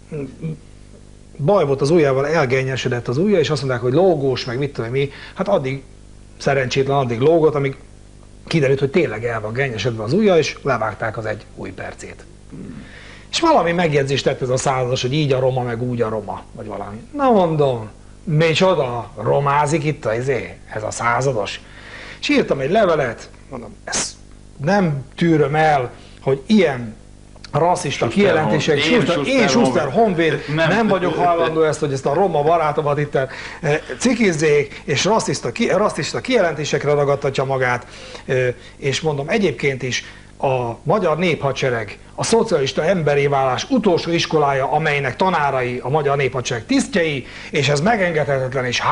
baj volt az ujjával, elgennyesedett az ujja, és azt mondták, hogy lógós, meg mit tudom mi, hát addig szerencsétlen, addig lógott, amíg kiderült, hogy tényleg el van gennyesedve az ujja, és levágták az 1 ujjpercét. És valami megjegyzést tett ez a százados, hogy így a roma, meg úgy a roma, vagy valami. Na mondom, micsoda romázik itt ez a százados. És írtam egy levelet, mondom, ezt nem tűröm el, hogy ilyen rasszista kijelentések, én Schuster Honvéd, nem vagyok hajlandó hogy ezt a roma barátomat itt cikizzék, és rasszista kijelentésekre ragadtatja magát, és mondom, egyébként is a magyar néphadsereg, a szocialista emberi válás utolsó iskolája, amelynek tanárai a magyar néphadsereg tisztjei, és ez megengedhetetlen, és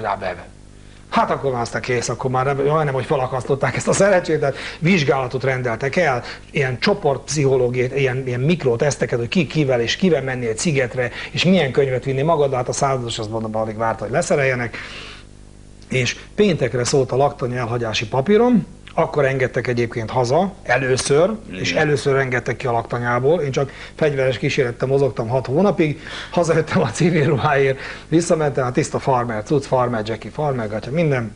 hát akkor már aztán kész, akkor már nem, hogy felakasztották ezt a szerencsétet, vizsgálatot rendeltek el, ilyen csoportpszichológiát, ilyen mikroteszteket, hogy ki kivel és kivel menni egy szigetre, és milyen könyvet vinni magad, hát a százados azt mondom, alig várta, hogy leszereljenek. És péntekre szólt a laktanya elhagyási papírom, akkor engedtek egyébként haza, először, és először engedtek ki a laktanyából. Én csak fegyveres kísérettel mozogtam 6 hónapig, hazajöttem a civil ruháért, visszamentem a tiszta farmer cucc, farmer Jackie, farmer gatya, minden.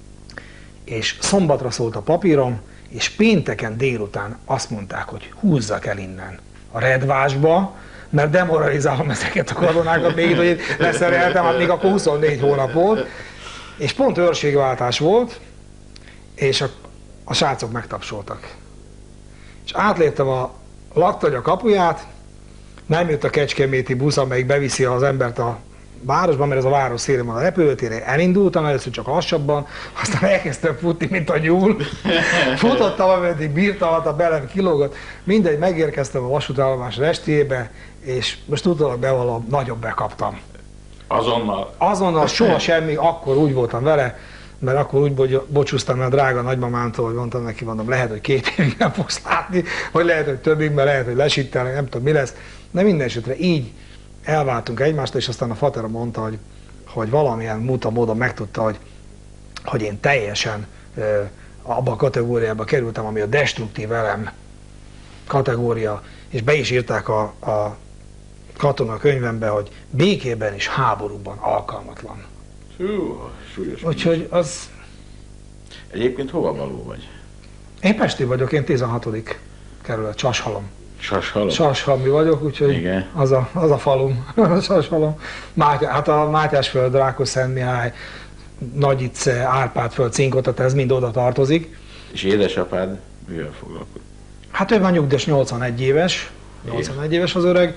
És szombatra szólt a papírom, és pénteken délután azt mondták, hogy húzzak el innen a Redvásba, mert demoralizálom ezeket a katonákat, még hogy leszereltem, hát még akkor 24 hónap volt, és pont őrségváltás volt, és a srácok megtapsoltak. És átléptem a laktanya kapuját, nem jött a kecskeméti busz, amelyik beviszi az embert a városba, mert ez a város szélén van a repülőtérén. Elindultam először csak lassabban, aztán elkezdtem futni, mint a nyúl. Futottam, ameddig bírtam, hát a belem kilógott. Mindegy, megérkeztem a vasútállomás restébe, és most utólag bevallom, nagyon bekaptam. Azonnal? Azonnal, soha semmi, akkor úgy voltam vele, mert akkor úgy bocsúztam a drága nagymamámtól, hogy mondtam neki, mondom, lehet, hogy 2 évig nem fogsz látni, vagy lehet, hogy többig, mert lehet, hogy lesittelnek, nem tudom, mi lesz. De minden esetre így elváltunk egymást, és aztán a fatera mondta, hogy valamilyen módon megtudta, hogy én teljesen abba a kategóriába kerültem, ami a destruktív elem kategória, és be is írták a katonakönyvembe, hogy békében és háborúban alkalmatlan. Súlyos. Úgyhogy az... Egyébként hova való vagy? Én pesti vagyok, én 16. kerület, Sashalom. Sashalom? Sashalmi vagyok, úgyhogy az a falum, Sashalom. Hát a Mátyásföld, Rákosszentmihály, Nagyice, Árpádföld, Cinkota, ez mind oda tartozik. És édesapád mivel foglalkozik? Hát ő van nyugdíjas, 81 éves. 81 éves az öreg.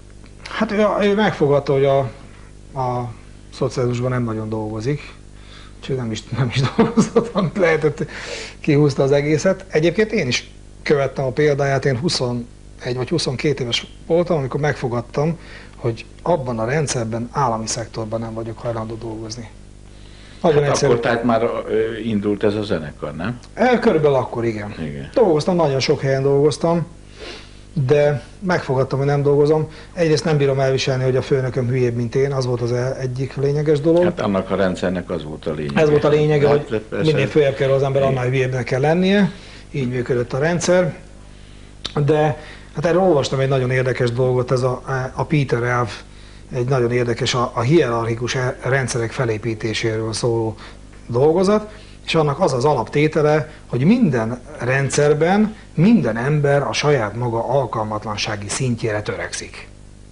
Hát ő megfogadta, hogy a szocializmusban nem nagyon dolgozik, Úgyhogy nem is dolgozott, amit lehetett, kihúzta az egészet. Egyébként én is követtem a példáját, én 21 vagy 22 éves voltam, amikor megfogadtam, hogy abban a rendszerben, állami szektorban nem vagyok hajlandó dolgozni. Nagyon hát akkor tehát már indult ez a zenekar, nem? Körülbelül akkor, igen. Dolgoztam, nagyon sok helyen dolgoztam, de megfogadtam, hogy nem dolgozom. Egyrészt nem bírom elviselni, hogy a főnököm hülyébb, mint én, az volt az egyik lényeges dolog. Hát annak a rendszernek az volt a lényege. Ez volt a lényege, hogy minél följebb kell az ember, annál hülyébbnek kell lennie. Így működött a rendszer. De hát erről olvastam egy nagyon érdekes dolgot, ez a Peter elv, egy nagyon érdekes a hierarchikus rendszerek felépítéséről szóló dolgozat, és annak az az alaptétele, hogy minden rendszerben minden ember a saját maga alkalmatlansági szintjére törekszik.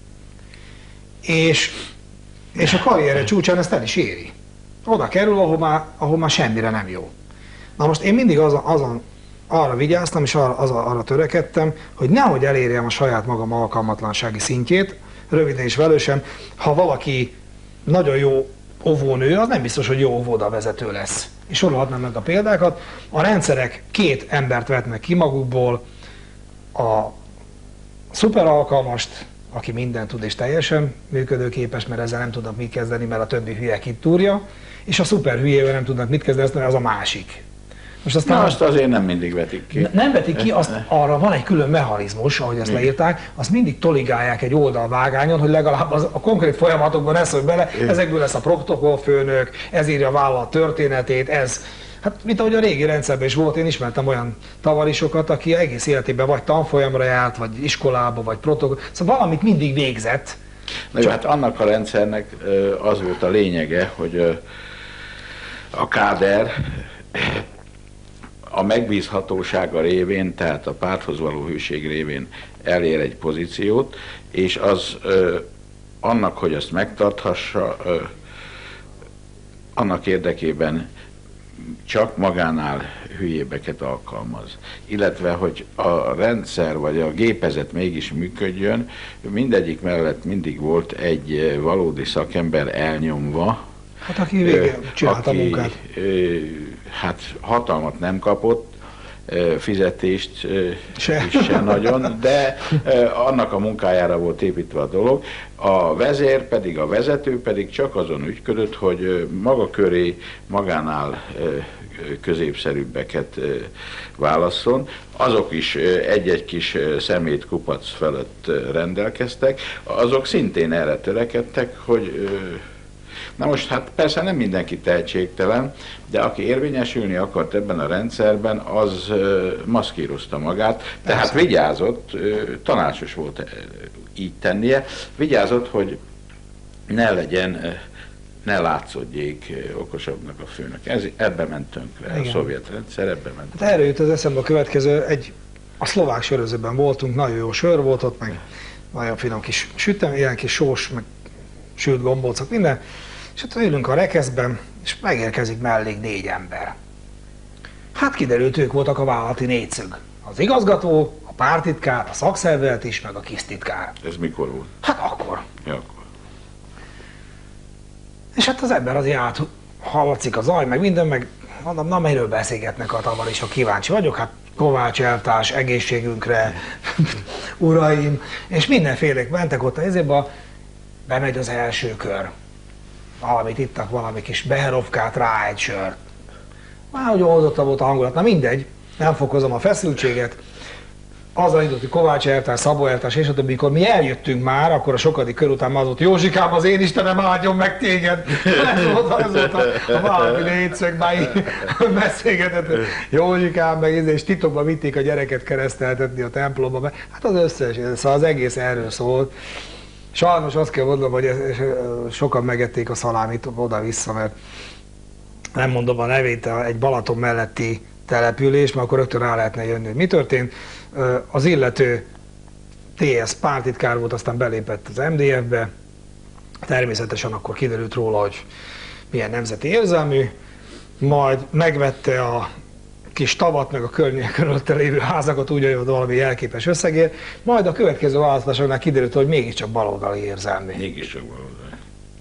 És a karriere csúcsán ezt el is éri. Oda kerül, ahol már semmire nem jó. Na most én mindig arra vigyáztam, és arra törekedtem, hogy nehogy elérjem a saját magam alkalmatlansági szintjét, röviden és velősen, ha valaki nagyon jó óvónő, az nem biztos, hogy jó óvoda vezető lesz. És sorolhatnám meg a példákat. A rendszerek két embert vetnek ki magukból, a szuper alkalmast, aki mindent tud és teljesen működőképes, mert ezzel nem tudnak mit kezdeni, mert a többi hülye kitúrja, és a szuper hülyével nem tudnak mit kezdeni, mert az a másik. Azt azért nem mindig vetik ki. Nem vetik ki, arra van egy külön mechanizmus, ahogy ezt leírták, azt mindig toligálják egy oldalvágányon, hogy legalább a konkrét folyamatokban ne szólj bele, ezekből lesz a protokollfőnök, ez írja a vállalat történetét, ez. Hát, mint ahogy a régi rendszerben is volt, én ismertem olyan tavarisokat, aki egész életében vagy tanfolyamra járt, vagy iskolába, vagy protokoll, szóval valamit mindig végzett. Na jó, hát annak a rendszernek az volt a lényege, hogy a káder a megbízhatósága révén, tehát a párthoz való hűség révén elér egy pozíciót, és az annak, hogy azt megtarthassa, annak érdekében csak magánál hülyébeket alkalmaz. Illetve, hogy a rendszer vagy a gépezet mégis működjön, mindegyik mellett mindig volt egy valódi szakember elnyomva, hát aki végén csinálta a munkát. Hát hatalmat nem kapott, fizetést se nagyon, de annak a munkájára volt építve a dolog. A vezér pedig, a vezető pedig csak azon ügyködött, hogy maga köré magánál középszerűbbeket válasszon. Azok is egy-egy kis szemétkupac felett rendelkeztek, azok szintén erre törekedtek, hogy na most hát persze nem mindenki tehetségtelen, de aki érvényesülni akart ebben a rendszerben, az maszkírozta magát, tehát vigyázott, tanácsos volt így tennie, vigyázott, hogy ne látszódjék okosabbnak a főnök. Ebbe ment tönkre, igen. A szovjet rendszer ebbe ment tönkre. Hát erről jut az eszembe a következő, a szlovák sörözőben voltunk, nagyon jó sör volt ott, meg nagyon finom kis sütem, ilyen kis sós, meg sült gombócok, minden. És ott ülünk a rekeszben, és megérkezik mellénk 4 ember. Hát kiderült, ők voltak a vállalati négyszög. Az igazgató, a pártitkár, a szakszervezet is, meg a kisztitkár. Ez mikor volt? Hát akkor. Ja, akkor. És hát az ember azért hallatszik a zaj, meg minden, meg mondom, na miről beszélgetnek a tavarisok, kíváncsi vagyok, hát Kovács elvtárs, egészségünkre, uraim, és mindenfélek mentek ott ezért, bemegy az első kör. Valamit ittak, valami kis beherovkát, rá egy sört. Már hogy oldotta volt a hangulat, na mindegy, nem fokozom a feszültséget. Azzal indult, hogy Kovács elvtárs, Szabó elvtárs, és a többi, mikor mi eljöttünk már, akkor a sokadik kör után már az volt, Józsikám, az én Istenem áldjon meg téged. Ez volt a valami négyszög, már így beszélgetett, Józsikám, meg és titokban vitték a gyereket kereszteltetni a templomba. Hát az összes, szóval az egész erről szólt. Sajnos azt kell mondom, hogy sokan megették a szalámit oda-vissza, mert nem mondom a nevét, egy Balaton melletti település, mert akkor rögtön rá lehetne jönni, hogy mi történt. Az illető TS pártitkár volt, aztán belépett az MDF-be, természetesen akkor kiderült róla, hogy milyen nemzeti érzelmű, majd megvette a kis tavat, meg a körülötte lévő házakat úgy, hogy valami jelképes összegért, majd a következő választásoknál kiderült, hogy mégiscsak baloldali érzelmű. Mégiscsak baloldali.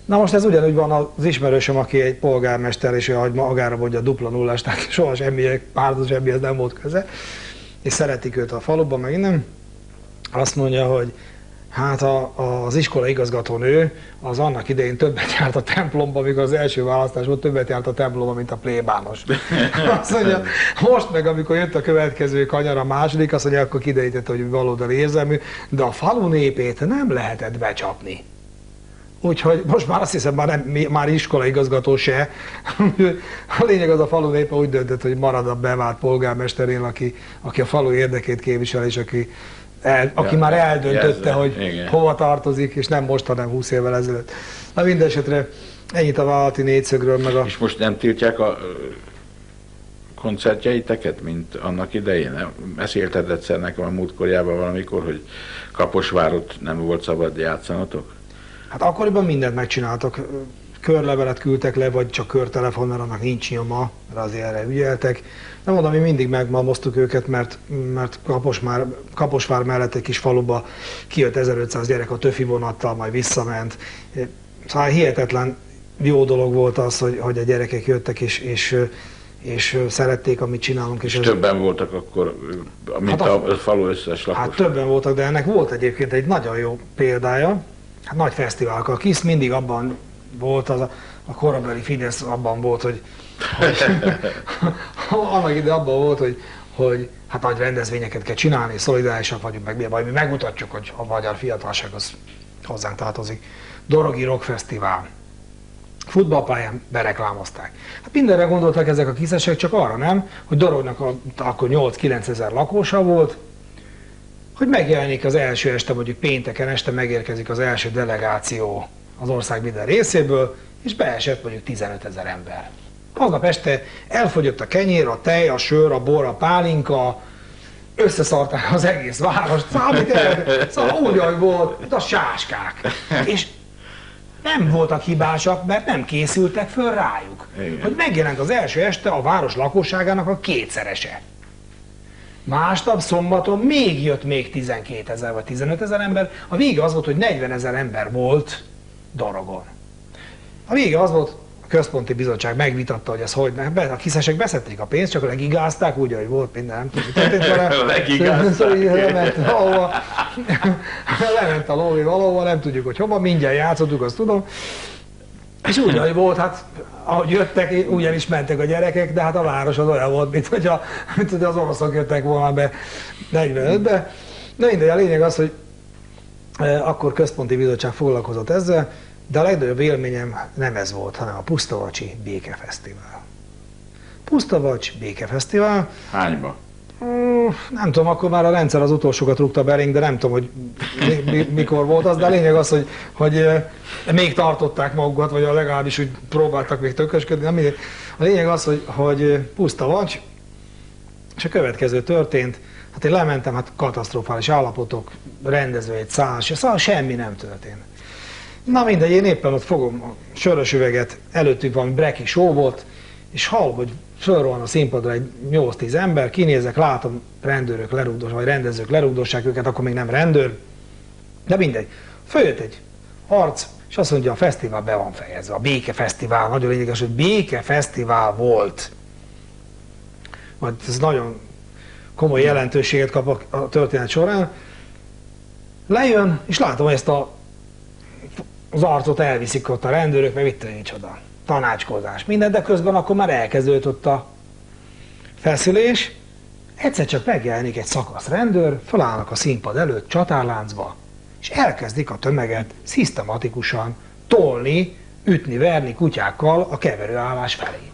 Na most ez ugyanúgy van az ismerősöm, aki egy polgármester, és ő magára mondja dupla nullás, tehát soha semmihez nem volt köze, és szeretik őt a faluban, meg innen. Azt mondja, hogy hát az iskola igazgatónő az annak idején többet járt a templomba, mikor az első választás volt, többet járt a templomba, mint a plébános. Azt mondja, most meg, amikor jött a következő kanyar, a második, azt mondja, akkor kiderítette, hogy baloldali érzelmű, de a falu népét nem lehetett becsapni. Úgyhogy most már azt hiszem, már iskola igazgató se. A lényeg az, a falu népe úgy döntött, hogy marad a bevált polgármesterén, aki a falu érdekét képvisel, és aki már eldöntötte, hogy igen, hova tartozik, és nem most, hanem 20 évvel ezelőtt. Na mindesetre ennyit a vállalati négyszögről, meg a... És most nem tiltják a koncertjeiteket, mint annak idején? Beszélted egyszer nekem a múltkorjában valamikor, hogy Kaposvárot nem volt szabad játszanatok? Hát akkoriban mindent megcsináltak. Körlevelet küldtek le, vagy csak körtelefon, mert annak nincs nyoma, mert azért erre ügyeltek. De mondom, mi mindig megmalmoztuk őket, mert Kaposvár mellett egy kis faluba kijött 1500 gyerek a töfi vonattal, majd visszament. Szóval hihetetlen jó dolog volt az, hogy a gyerekek jöttek, és szerették, amit csinálunk. És többen voltak akkor, mint a falu összes lakos? Hát többen voltak, de ennek volt egyébként egy nagyon jó példája. Hát nagy fesztiválok. A KISZ mindig abban volt, a korabeli Fidesz abban volt, hogy annak ide abban volt, hogy hát nagy rendezvényeket kell csinálni, szolidárisak vagyunk, meg mi megmutatjuk, hogy a magyar fiatalság az hozzánk tartozik. Dorogi Rock Fesztivál. Futballpályán bereklámozták. Hát mindenre gondoltak ezek a kiszesek, csak arra nem, hogy Dorognak akkor 8-9 ezer lakósa volt, hogy megjelenik az első este, mondjuk pénteken este megérkezik az első delegáció az ország minden részéből, és beesett mondjuk 15 000 ember. Aznap este elfogyott a kenyér, a tej, a sör, a bor, a pálinka, összeszarták az egész várost, szóval úgy, ahogy volt, mint a sáskák. És nem voltak hibásak, mert nem készültek föl rájuk. Igen. Hogy megjelent az első este a város lakosságának a kétszerese. Másnap szombaton jött még 12 000 vagy 15 000 ember. A vége az volt, hogy 40 000 ember volt Dorogon. A vége az volt, a központi bizottság megvitatta, hogy ez hogy nem. A kiszesek beszedték a pénzt, csak legigázták úgy, ahogy volt minden, nem tudom, történt vele. Lement a lóvé valahova, nem tudjuk, hogy hova, mindjárt játszottuk, azt tudom. És úgy, ahogy volt, hát ahogy jöttek, ugyanis mentek a gyerekek, de hát a város az olyan volt, mint hogy az oroszok jöttek volna be 45-be. De mindegy, a lényeg az, hogy akkor központi bizottság foglalkozott ezzel, de a legnagyobb élményem nem ez volt, hanem a Pusztavacsi Békefesztivál. Pusztavacs Békefesztivál. Hányba? Nem tudom, akkor már a rendszer az utolsókat rúgta belénk, de nem tudom, hogy mikor volt az, de a lényeg az, hogy még tartották magukat, vagy legalábbis úgy próbáltak még tökösködni. A lényeg az, hogy Pusztavacs, és a következő történt, hát én lementem, hát katasztrofális állapotok, rendező egy szállás, szóval semmi nem történt. Na mindegy, én éppen ott fogom a sörös üveget, előttünk valami breki show volt, és hallom, hogy fölrohan a színpadra egy 8-10 ember, kinézek, látom rendőrök lerugdossák, vagy rendezők lerugdossák őket, akkor még nem rendőr, de mindegy. Följött egy arc, és azt mondja, a fesztivál be van fejezve, a Békefesztivál, nagyon lényeges, hogy Békefesztivál volt. Majd ez nagyon komoly jelentőséget kap a történet során. Lejön, és látom, hogy ezt az arcot elviszik ott a rendőrök, meg itt micsoda. Tanácskozás, minden, de közben akkor már elkezdődött ott a feszülés. Egyszer csak megjelenik egy szakasz rendőr, felállnak a színpad előtt csatárláncba, és elkezdik a tömeget szisztematikusan tolni, ütni, verni kutyákkal a keverőállás felé.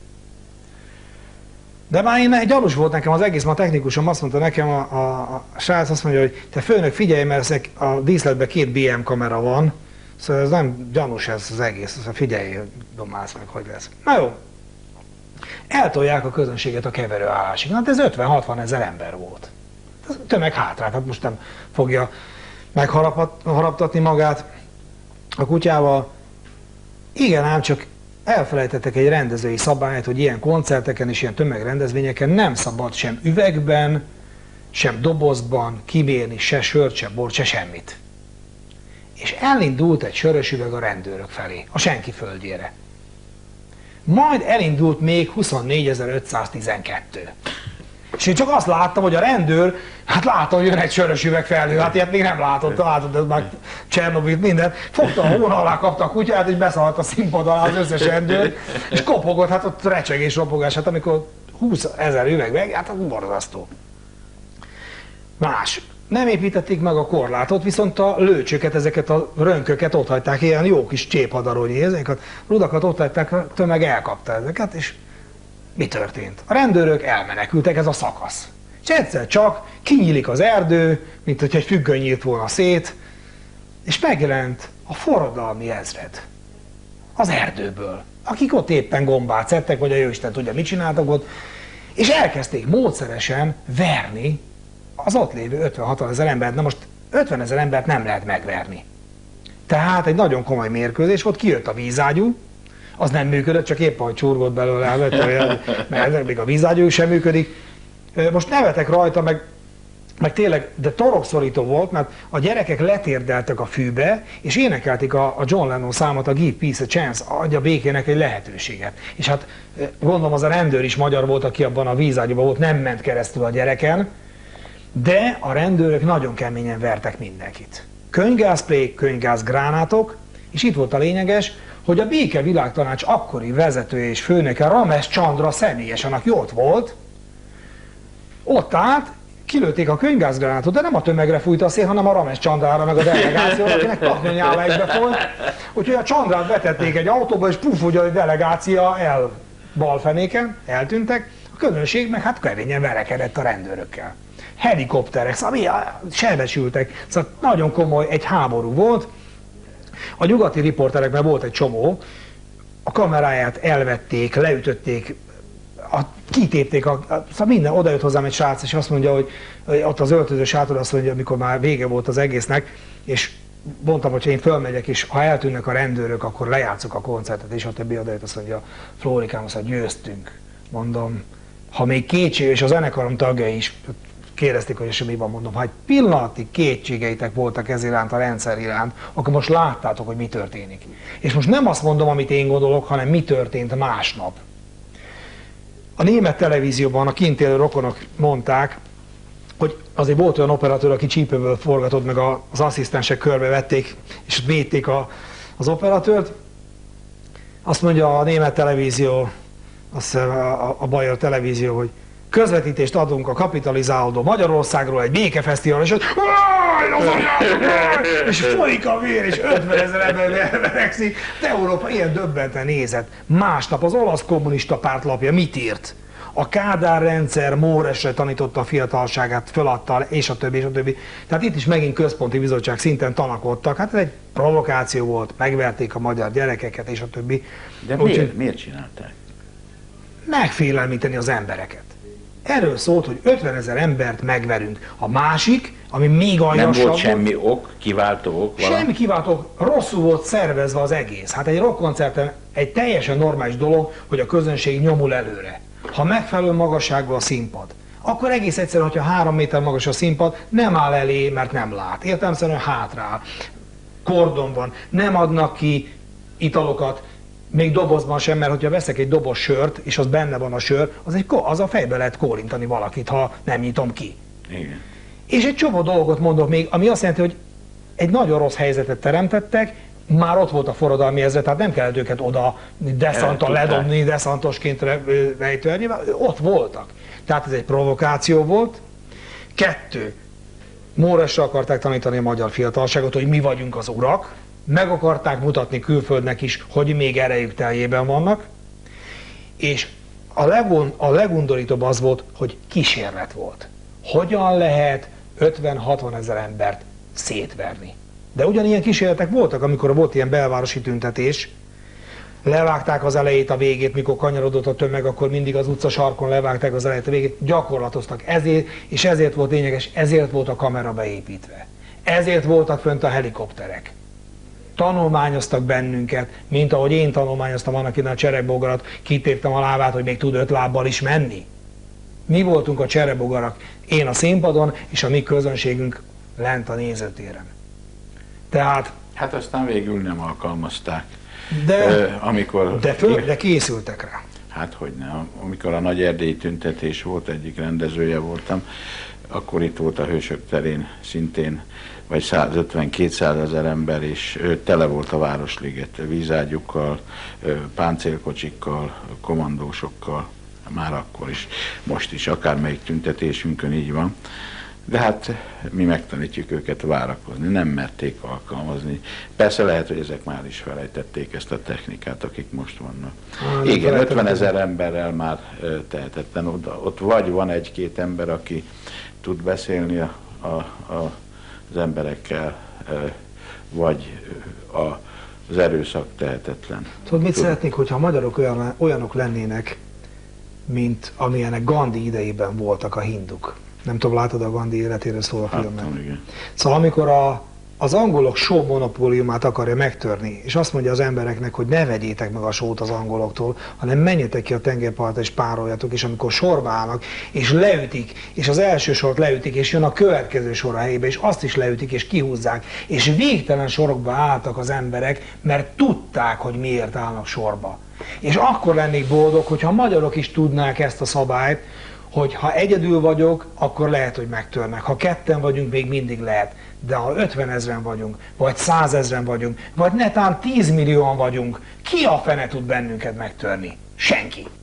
De már én gyanús volt nekem az egész, ma technikusom azt mondta nekem, a srác azt mondja, hogy te főnök, figyelj, mert a díszletben 2 BM kamera van, szóval ez nem gyanús ez az egész, szóval figyelj, domálsz meg, hogy lesz. Na jó, eltolják a közönséget a keverőállásig. Hát ez 50-60 ezer ember volt. Ez tömeg hátrált, hát most nem fogja megharaptatni magát a kutyával. Igen, ám csak elfelejtettek egy rendezői szabályt, hogy ilyen koncerteken és ilyen tömegrendezvényeken nem szabad sem üvegben, sem dobozban kimérni se sört, se bort, se semmit. és elindult egy sörös üveg a rendőrök felé, a senki földjére. Majd elindult még 24.512. És én csak azt láttam, hogy a rendőr, hát látta, hogy jön egy sörös üveg felé, hát ilyet még nem látod, ez már Csernobilt, mindent. Fogta a hóna alá, kapta a kutyát, és beszaladt a színpad alá az összes rendőr, és kopogott, hát ott recsegés, ropogás, hát amikor 20 000 üveg meg, hát az borzasztó. Más. Nem építették meg a korlátot, viszont a lőcsöket, ezeket a rönköket ott hagyták, ilyen jó kis cséphadaronyi, ezeket rudakat ott hagyták, a tömeg elkapta ezeket, és mi történt? A rendőrök elmenekültek, ez a szakasz. És egyszer csak kinyílik az erdő, mint hogyha egy függöny nyílt volna szét, és megjelent a forradalmi ezred az erdőből, akik ott éppen gombát szedtek, vagy a jóisten tudja, mit csináltak ott, és elkezdték módszeresen verni az ott lévő 50-60 000 embert. Na most 50 000 embert nem lehet megverni. Tehát egy nagyon komoly mérkőzés volt, kijött a vízágyú, az nem működött, csak éppen, hogy csurgott belőle, mert még a vízágyú sem működik. Most nevetek rajta, meg tényleg, de torokszorító volt, mert a gyerekek letérdeltek a fűbe, és énekelték a John Lennon számot, a Give Peace a Chance, adja békének egy lehetőséget. És hát gondolom az a rendőr is magyar volt, aki abban a vízágyúban volt, nem ment keresztül a gyereken, de a rendőrök nagyon keményen vertek mindenkit. Könygázplék, könygázgránátok, és itt volt a lényeges, hogy a Béke Világtanács akkori vezetője és főnöke, Ramesh Chandra személyesen, aki ott volt, ott állt, kilőtték a könygázgránátot, de nem a tömegre fújt a szél, hanem a Ramesh Chandrára, meg a delegációra, akinek taknyanyála egybe folyt. Úgyhogy a Chandrát vetették egy autóba, és puf, hogy a delegácia balfenéken, eltűntek, a közönség meg hát keményen verekedett a rendőrökkel. Helikopterek, szóval sebesültek, szóval nagyon komoly, egy háború volt. A nyugati riporterekben volt egy csomó, a kameráját elvették, leütötték, kitépték, szóval minden, odajött hozzám egy srác, és azt mondja, hogy ott az öltöző sátor, azt mondja, amikor már vége volt az egésznek, és mondtam, hogy én fölmegyek, és ha eltűnnek a rendőrök, akkor lejátszok a koncertet, és a többi odajött, azt mondja, Flórikám, azt mondja, győztünk. Mondom, ha még kétség, és a zenekarom tagjai is kérdezték, hogy mi van, mondom, ha egy pillanatig kétségeitek voltak ez iránt, a rendszer iránt, akkor most láttátok, hogy mi történik. És most nem azt mondom, amit én gondolok, hanem mi történt másnap. A német televízióban a kint élő rokonok mondták, hogy azért volt olyan operatőr, aki csípőből forgatott, meg az asszisztensek körbevették, és védték az operatőrt. Azt mondja a német televízió, a Bayer televízió, hogy közvetítést adunk a kapitalizálódó Magyarországról egy békefesztiválra, és folyik a vér, és 50 000 ember verekszik. De Európa ilyen döbbenten nézett. Másnap az olasz kommunista pártlapja mit írt? A Kádár rendszer Móresre tanította a fiatalságát, föladta, és a többi, és a többi. Tehát itt is megint központi bizottság szinten tanakodtak. Hát ez egy provokáció volt, megverték a magyar gyerekeket, és a többi. De miért csinálták? Megfélelmíteni az embereket. Erről szólt, hogy 50 000 embert megverünk. A másik, ami még aljasabb... Nem volt semmi ok, kiváltó ok? Semmi kiváltó ok. Rosszul volt szervezve az egész. Hát egy rockkoncerten egy teljesen normális dolog, hogy a közönség nyomul előre. Ha megfelelő magasságú a színpad, akkor egész egyszerűen, hogyha 3 méter magas a színpad, nem áll elé, mert nem lát. Értelemszerűen hátrál. Kordon van. Nem adnak ki italokat, még dobozban sem, mert hogyha veszek egy doboz sört, és az benne van a sör, az a fejbe lehet kórintani valakit, ha nem nyitom ki. Igen. És egy csomó dolgot mondok még, ami azt jelenti, hogy egy nagyon rossz helyzetet teremtettek, már ott volt a forradalmi ezred, tehát nem kellett őket oda deszanttal ledobni, deszantosként rejtőerni, ott voltak. Tehát ez egy provokáció volt. 2. Móresre akarták tanítani a magyar fiatalságot, hogy mi vagyunk az urak, meg akarták mutatni külföldnek is, hogy még erejük teljében vannak, és a legundorítóbb az volt, hogy kísérlet volt. Hogyan lehet 50-60 000 embert szétverni? De ugyanilyen kísérletek voltak, amikor volt ilyen belvárosi tüntetés, levágták az elejét, a végét, mikor kanyarodott a tömeg, akkor mindig az utca sarkon levágták az elejét, a végét, gyakorlatoztak. Ezért volt lényeges, ezért volt a kamera beépítve. Ezért voltak fönt a helikopterek. Tanulmányoztak bennünket, mint ahogy én tanulmányoztam annak innen a cserebogarat, kitéptem a lábát, hogy még tud 5 lábbal is menni. Mi voltunk a cserebogarak, én a színpadon, és a mi közönségünk lent a nézőtéren. Tehát Hát aztán végül nem alkalmazták. De készültek rá. Hát hogyne, amikor a nagy erdélyi tüntetés volt, egyik rendezője voltam, akkor itt volt a Hősök terén szintén, vagy 150-200 ezer ember, és tele volt a Városliget vízágyukkal, páncélkocsikkal, kommandósokkal, már akkor is, most is, akármelyik tüntetésünkön így van. De hát mi megtanítjuk őket várakozni, nem merték alkalmazni. Persze lehet, hogy ezek már is felejtették ezt a technikát, akik most vannak. Igen, 50 000 emberrel már tehetetlen oda. Ott vagy van egy-két ember, aki tud beszélni az emberekkel, vagy az erőszak tehetetlen. Tudod, mit szeretnék, hogyha a magyarok olyanok lennének, mint amilyenek Gandhi idejében voltak a hinduk. Nem tudom, látod a Gandhi életéről szól a filmet. Szóval amikor az angolok só monopóliumát akarja megtörni, és azt mondja az embereknek, hogy ne vegyétek meg a sót az angoloktól, hanem menjetek ki a tengerpartra és pároljatok, és amikor sorba állnak, és leütik, és az első sort leütik, és jön a következő sor a helyébe, és azt is leütik, és kihúzzák, és végtelen sorokba álltak az emberek, mert tudták, hogy miért állnak sorba. És akkor lennék boldog, hogyha a magyarok is tudnák ezt a szabályt, hogy ha egyedül vagyok, akkor lehet, hogy megtörnek. Ha ketten vagyunk, még mindig lehet. De ha 50 000 vagyunk, vagy 100 000 vagyunk, vagy netán 10 millióan vagyunk, ki a fene tud bennünket megtörni? Senki.